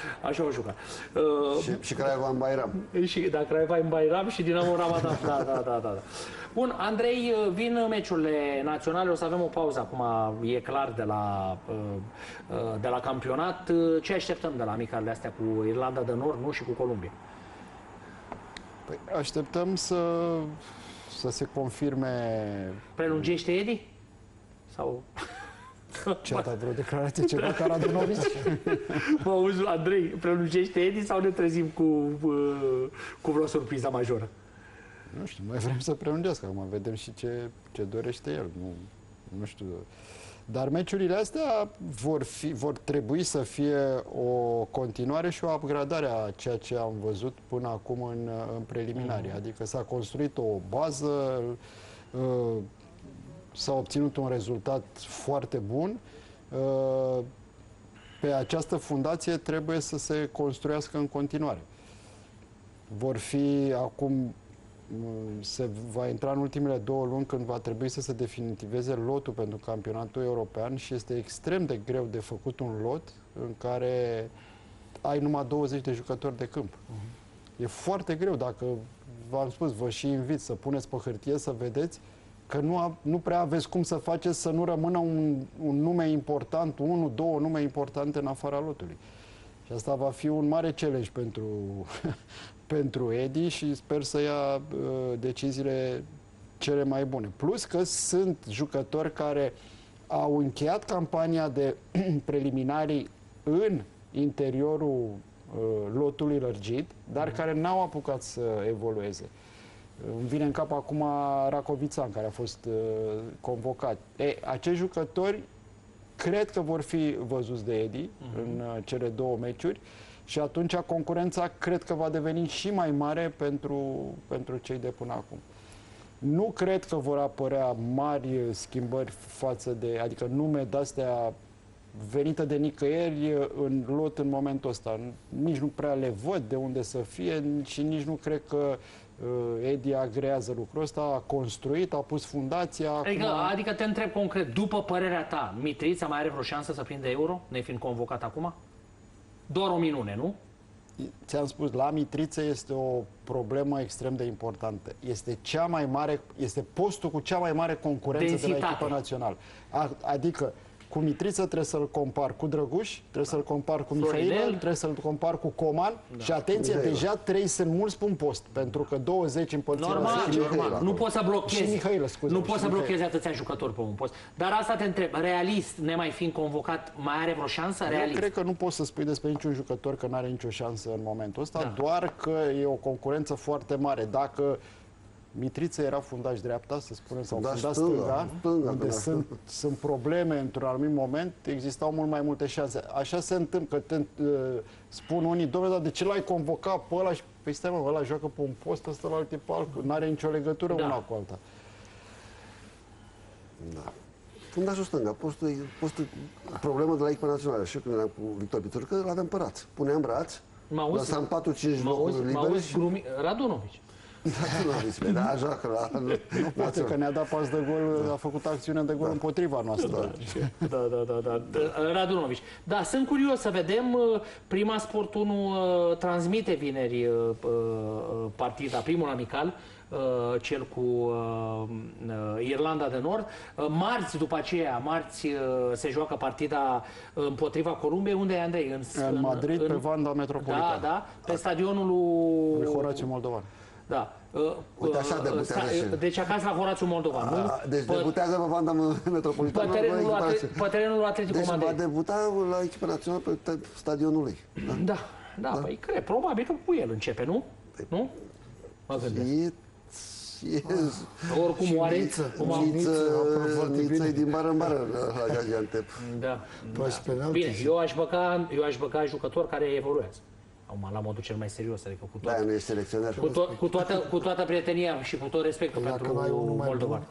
Și Craiova în Bairam. Da, Craiova în Bairam și Dinamo în Ramadan. Da. Bun, Andrei, vin meciurile naționale, o să avem o pauză acum, e clar, de la campionat. Ce așteptăm de la amicalele astea cu Irlanda de Nord, nu, și cu Columbia? Păi, așteptăm să se confirme... Prelungește Edi? Sau... Ce a dat vreo declarație, ceva ca Radunovici? Mă auzi, Andrei, prelungește Edi sau ne trezim cu vreo surpriză majoră? Nu știu, mai vrem să prelungească, acum vedem și ce dorește el. Nu știu. Dar meciurile astea vor trebui să fie o continuare și o upgradare a ceea ce am văzut până acum în preliminari. Adică s-a construit o bază, s-a obținut un rezultat foarte bun. Pe această fundație trebuie să se construiască în continuare. Vor fi acum, se va intra în ultimele 2 luni când va trebui să se definitiveze lotul pentru campionatul european și este extrem de greu de făcut un lot în care ai numai 20 de jucători de câmp. E foarte greu. Dacă, v-am spus, vă și invit să puneți pe hârtie să vedeți că nu prea aveți cum să faceți să nu rămână un nume important, 1-2 nume importante în afara lotului. Și asta va fi un mare challenge pentru Edi și sper să ia deciziile cele mai bune. Plus că sunt jucători care au încheiat campania de preliminarii în interiorul lotului lărgit, dar care n-au apucat să evolueze. Îmi vine în cap acum Racovițan, care a fost convocat. Acești jucători cred că vor fi văzuți de Edi în cele 2 meciuri și atunci concurența cred că va deveni și mai mare pentru cei de până acum. Nu cred că vor apărea mari schimbări față de, adică nume de-astea venite de nicăieri în lot în momentul ăsta. Nici nu prea le văd de unde să fie și nici nu cred că Edi agrează lucrul ăsta, a construit, a pus fundația. Adică te întreb concret, după părerea ta, Mitrița mai are vreo șansă să prinde Euro, nefiind convocat acum? Doar o minune, nu? Ți-am spus, la Mitriță este o problemă extrem de importantă. Este cea mai mare, este postul cu cea mai mare concurență de la echipa națională. Adică cu Mitriță trebuie să-l compar cu Drăguș, trebuie să-l compar cu Mihailă, trebuie să-l compar cu Coman și atenție, deja 3 sunt mulți pe un post, pentru că 20 împărțire. Normal. Nu poți să blochezi. Nu poți să blochezi atâția jucători pe un post. Dar asta te întreb, realist, nemai fiind convocat, mai are vreo șansă? Realist? Eu cred că nu poți să spui despre niciun jucător că nu are nicio șansă în momentul ăsta, doar că e o concurență foarte mare. Dacă Mitriță era fundaș dreapta, să spunem, sau fundaș stânga, unde sunt probleme într-un anumit moment, existau mult mai multe șanse. Așa se întâmplă, că spun unii, domnule, dar de ce l-ai convocat pe ăla? Păi stai, mă, ăla joacă pe un post, ăsta la alte pe altul, n-are nicio legătură una cu alta. Da. Fundașul stânga, postul problemă de la echipa națională. Și eu când eram cu Victor Pitor, că l-aveam pe Raț. Puneam Raț, lăsam 4-5 locuri libere și... Radunovici. Da, joacă la... Nu poate că ne-a dat pas de gol, a făcut acțiune de gol împotriva noastră. Da. Radunovici. Da, sunt curios să vedem. Prima Sport 1 transmite vineri partida, primul amical, cel cu Irlanda de Nord. Marți, după aceea, se joacă partida împotriva Columbiei. Unde e, Andrei? În Madrid, pe Vanda Metropolitană. Da, pe stadionul lui Horațiu Moldovan. Da. Uite, așa debutează. Deci acasă la Horațiu Moldovan, nu? Deci debutează pe Vanda Metropolitană. Pe terenul Atletico Madrid. Deci va debuta la echipa națională pe stadionul lui. Da, păi cred. Probabil că cu el începe, nu? Nu? Mă gândesc. Oricum, Niță e din bară în bară la Gaziantep. Da. Bine, eu aș băga jucători care evoluează. La modul cel mai serios, adică cu toată, nu e selecționer. Cu toată prietenia și cu tot respectul pentru moldovan.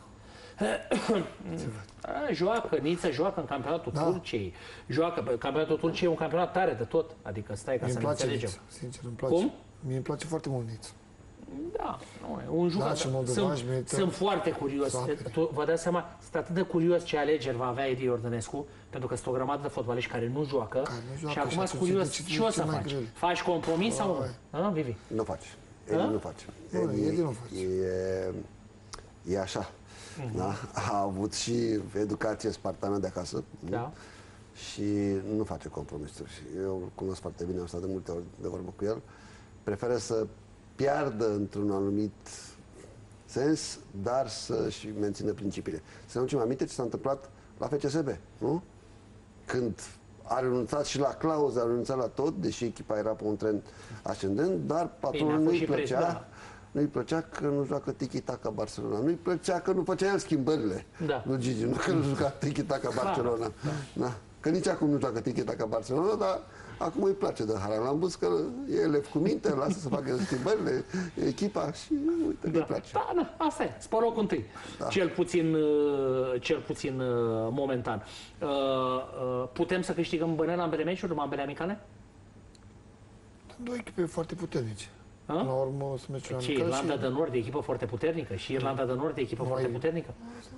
Niță joacă în campionatul Turciei. Campionatul Turciei e un campionat tare de tot. Adică stai ca să ne înțelegem. Sincer, îmi place. Cum? Mie îmi place foarte mult Niță. Da, un jucător. Sunt foarte curios. Vă dați seama, sunt atât de curios ce alegeri va avea Edi Iordănescu, pentru că sunt o grămadă de fotbaliști care nu joacă. Și acum sunt curios ce o să faci. Faci compromis sau nu? Vivi? Nu faci. Edi nu face. Edi nu face. E așa. A avut și educație spartană de acasă. Și nu face compromisuri. Eu îl cunosc foarte bine, am stat de multe ori de vorbă cu el. Preferă să piardă într-un anumit sens, dar să-și mențină principiile. Să nu ducem aminte ce s-a întâmplat la FCSB, nu? Când a renunțat și la clauze, a renunțat la tot, deși echipa era pe un trend ascendent, dar patronul nu-i plăcea că nu joacă tiki-taka Barcelona. Nu-i plăcea că nu făcea el schimbările. Nu Gigi, nu că nu juca tiki-taka Barcelona. Că nici acum nu joacă tiki-taka Barcelona, dar Acum îi place de Haran. L-am văzut că e elev cu minte, lasă să facă schimbările, echipa și uite că îi place. Da, asta e. Spă locul întâi. Da. Cel puțin momentan. Putem să câștigăm Bănel ambele meciuri, numai ambele amicale? Două echipe foarte puternice. La urmă sunt meciuri amicale. Și Irlanda de Nord e echipă foarte puternică. Și Irlanda de Nord e echipă foarte puternică.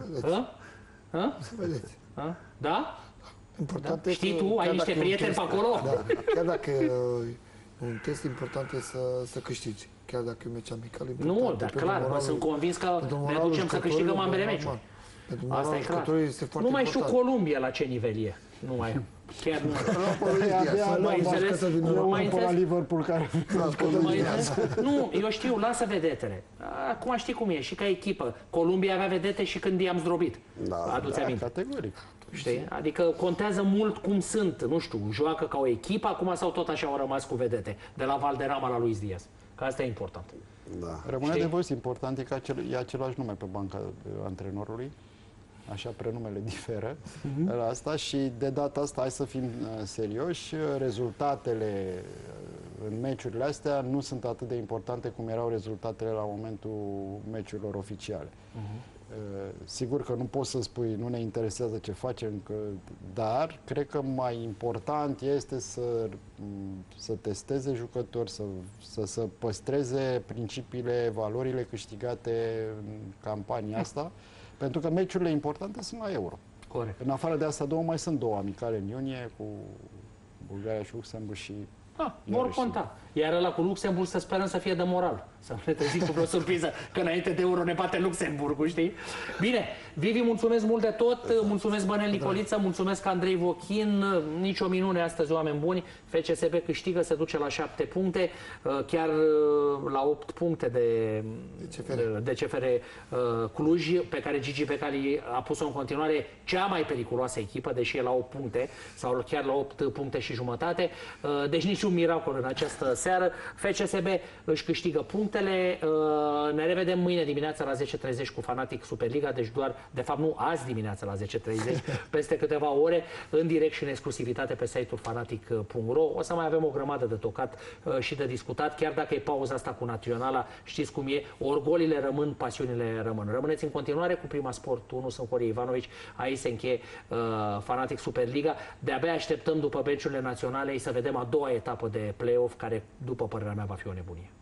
Să vedeți. Da? Important Știi tu, ai niște prieteni pe acolo? Da. Chiar dacă un test important e să câștigi. Chiar dacă e un meci amical important. Nu, dar clar, sunt convins că ne ducem să câștigăm ambele meciuri. Asta e clar. Nu mai știu Columbia la ce nivel e. Nu mai... Chiar nu mai înțeles. Liverpool care... Nu, eu știu, lasă vedetele. Acum știi cum e, și ca echipă. Columbia avea vedete și când i-am zdrobit. Aduți aminte. Categoric. Știi? Adică contează mult cum sunt, nu știu, joacă ca o echipă, acum sau tot așa au rămas cu vedete, de la Valderrama la Luis Diaz. Că asta e important. Rămâne de văzut, important e că e același nume pe banca antrenorului. Așa, prenumele diferă la asta și de data asta, hai să fim serioși, rezultatele în meciurile astea nu sunt atât de importante cum erau rezultatele la momentul meciurilor oficiale. Sigur că nu poți să spui, nu ne interesează ce facem, dar cred că mai important este să testeze jucători, să păstreze principiile, valorile câștigate în campania asta. Pentru că meciurile importante sunt la Euro. Corect. În afară de asta două, mai sunt două amicale în iunie cu Bulgaria și Luxemburg și... vor conta. Iar ăla cu Luxemburg să sperăm să fie de moral. Să ne trezim cu vreo surpriză, că înainte de Euro ne bate Luxemburgul, știi? Bine, Vivi, mulțumesc mult de tot, mulțumesc Bănel Nicoliță, mulțumesc Andrei Vochin, nici o minune astăzi, oameni buni. FCSB câștigă, se duce la 7 puncte, chiar la 8 puncte de CFR Cluj, pe care Gigi Becali a pus-o în continuare cea mai periculoasă echipă, deși e la 8 puncte, sau chiar la 8 puncte și jumătate. Deci niciun miracol în această seară. FCSB își câștigă punctele. Ne revedem mâine dimineața la 10:30 cu Fanatic Superliga, deci doar, de fapt nu, azi dimineața la 10:30, peste câteva ore, în direct și în exclusivitate pe site-ul fanatic.ro. O să mai avem o grămadă de tocat și de discutat, chiar dacă e pauza asta cu Naționala, știți cum e, orgolile rămân, pasiunile rămân. Rămâneți în continuare cu Prima Sport 1, sunt Horie Ivanovici, aici se încheie Fanatic Superliga. De-abia așteptăm după meciurile naționale să vedem a doua etapă de play-off, care, după părerea mea, va fi o nebunie.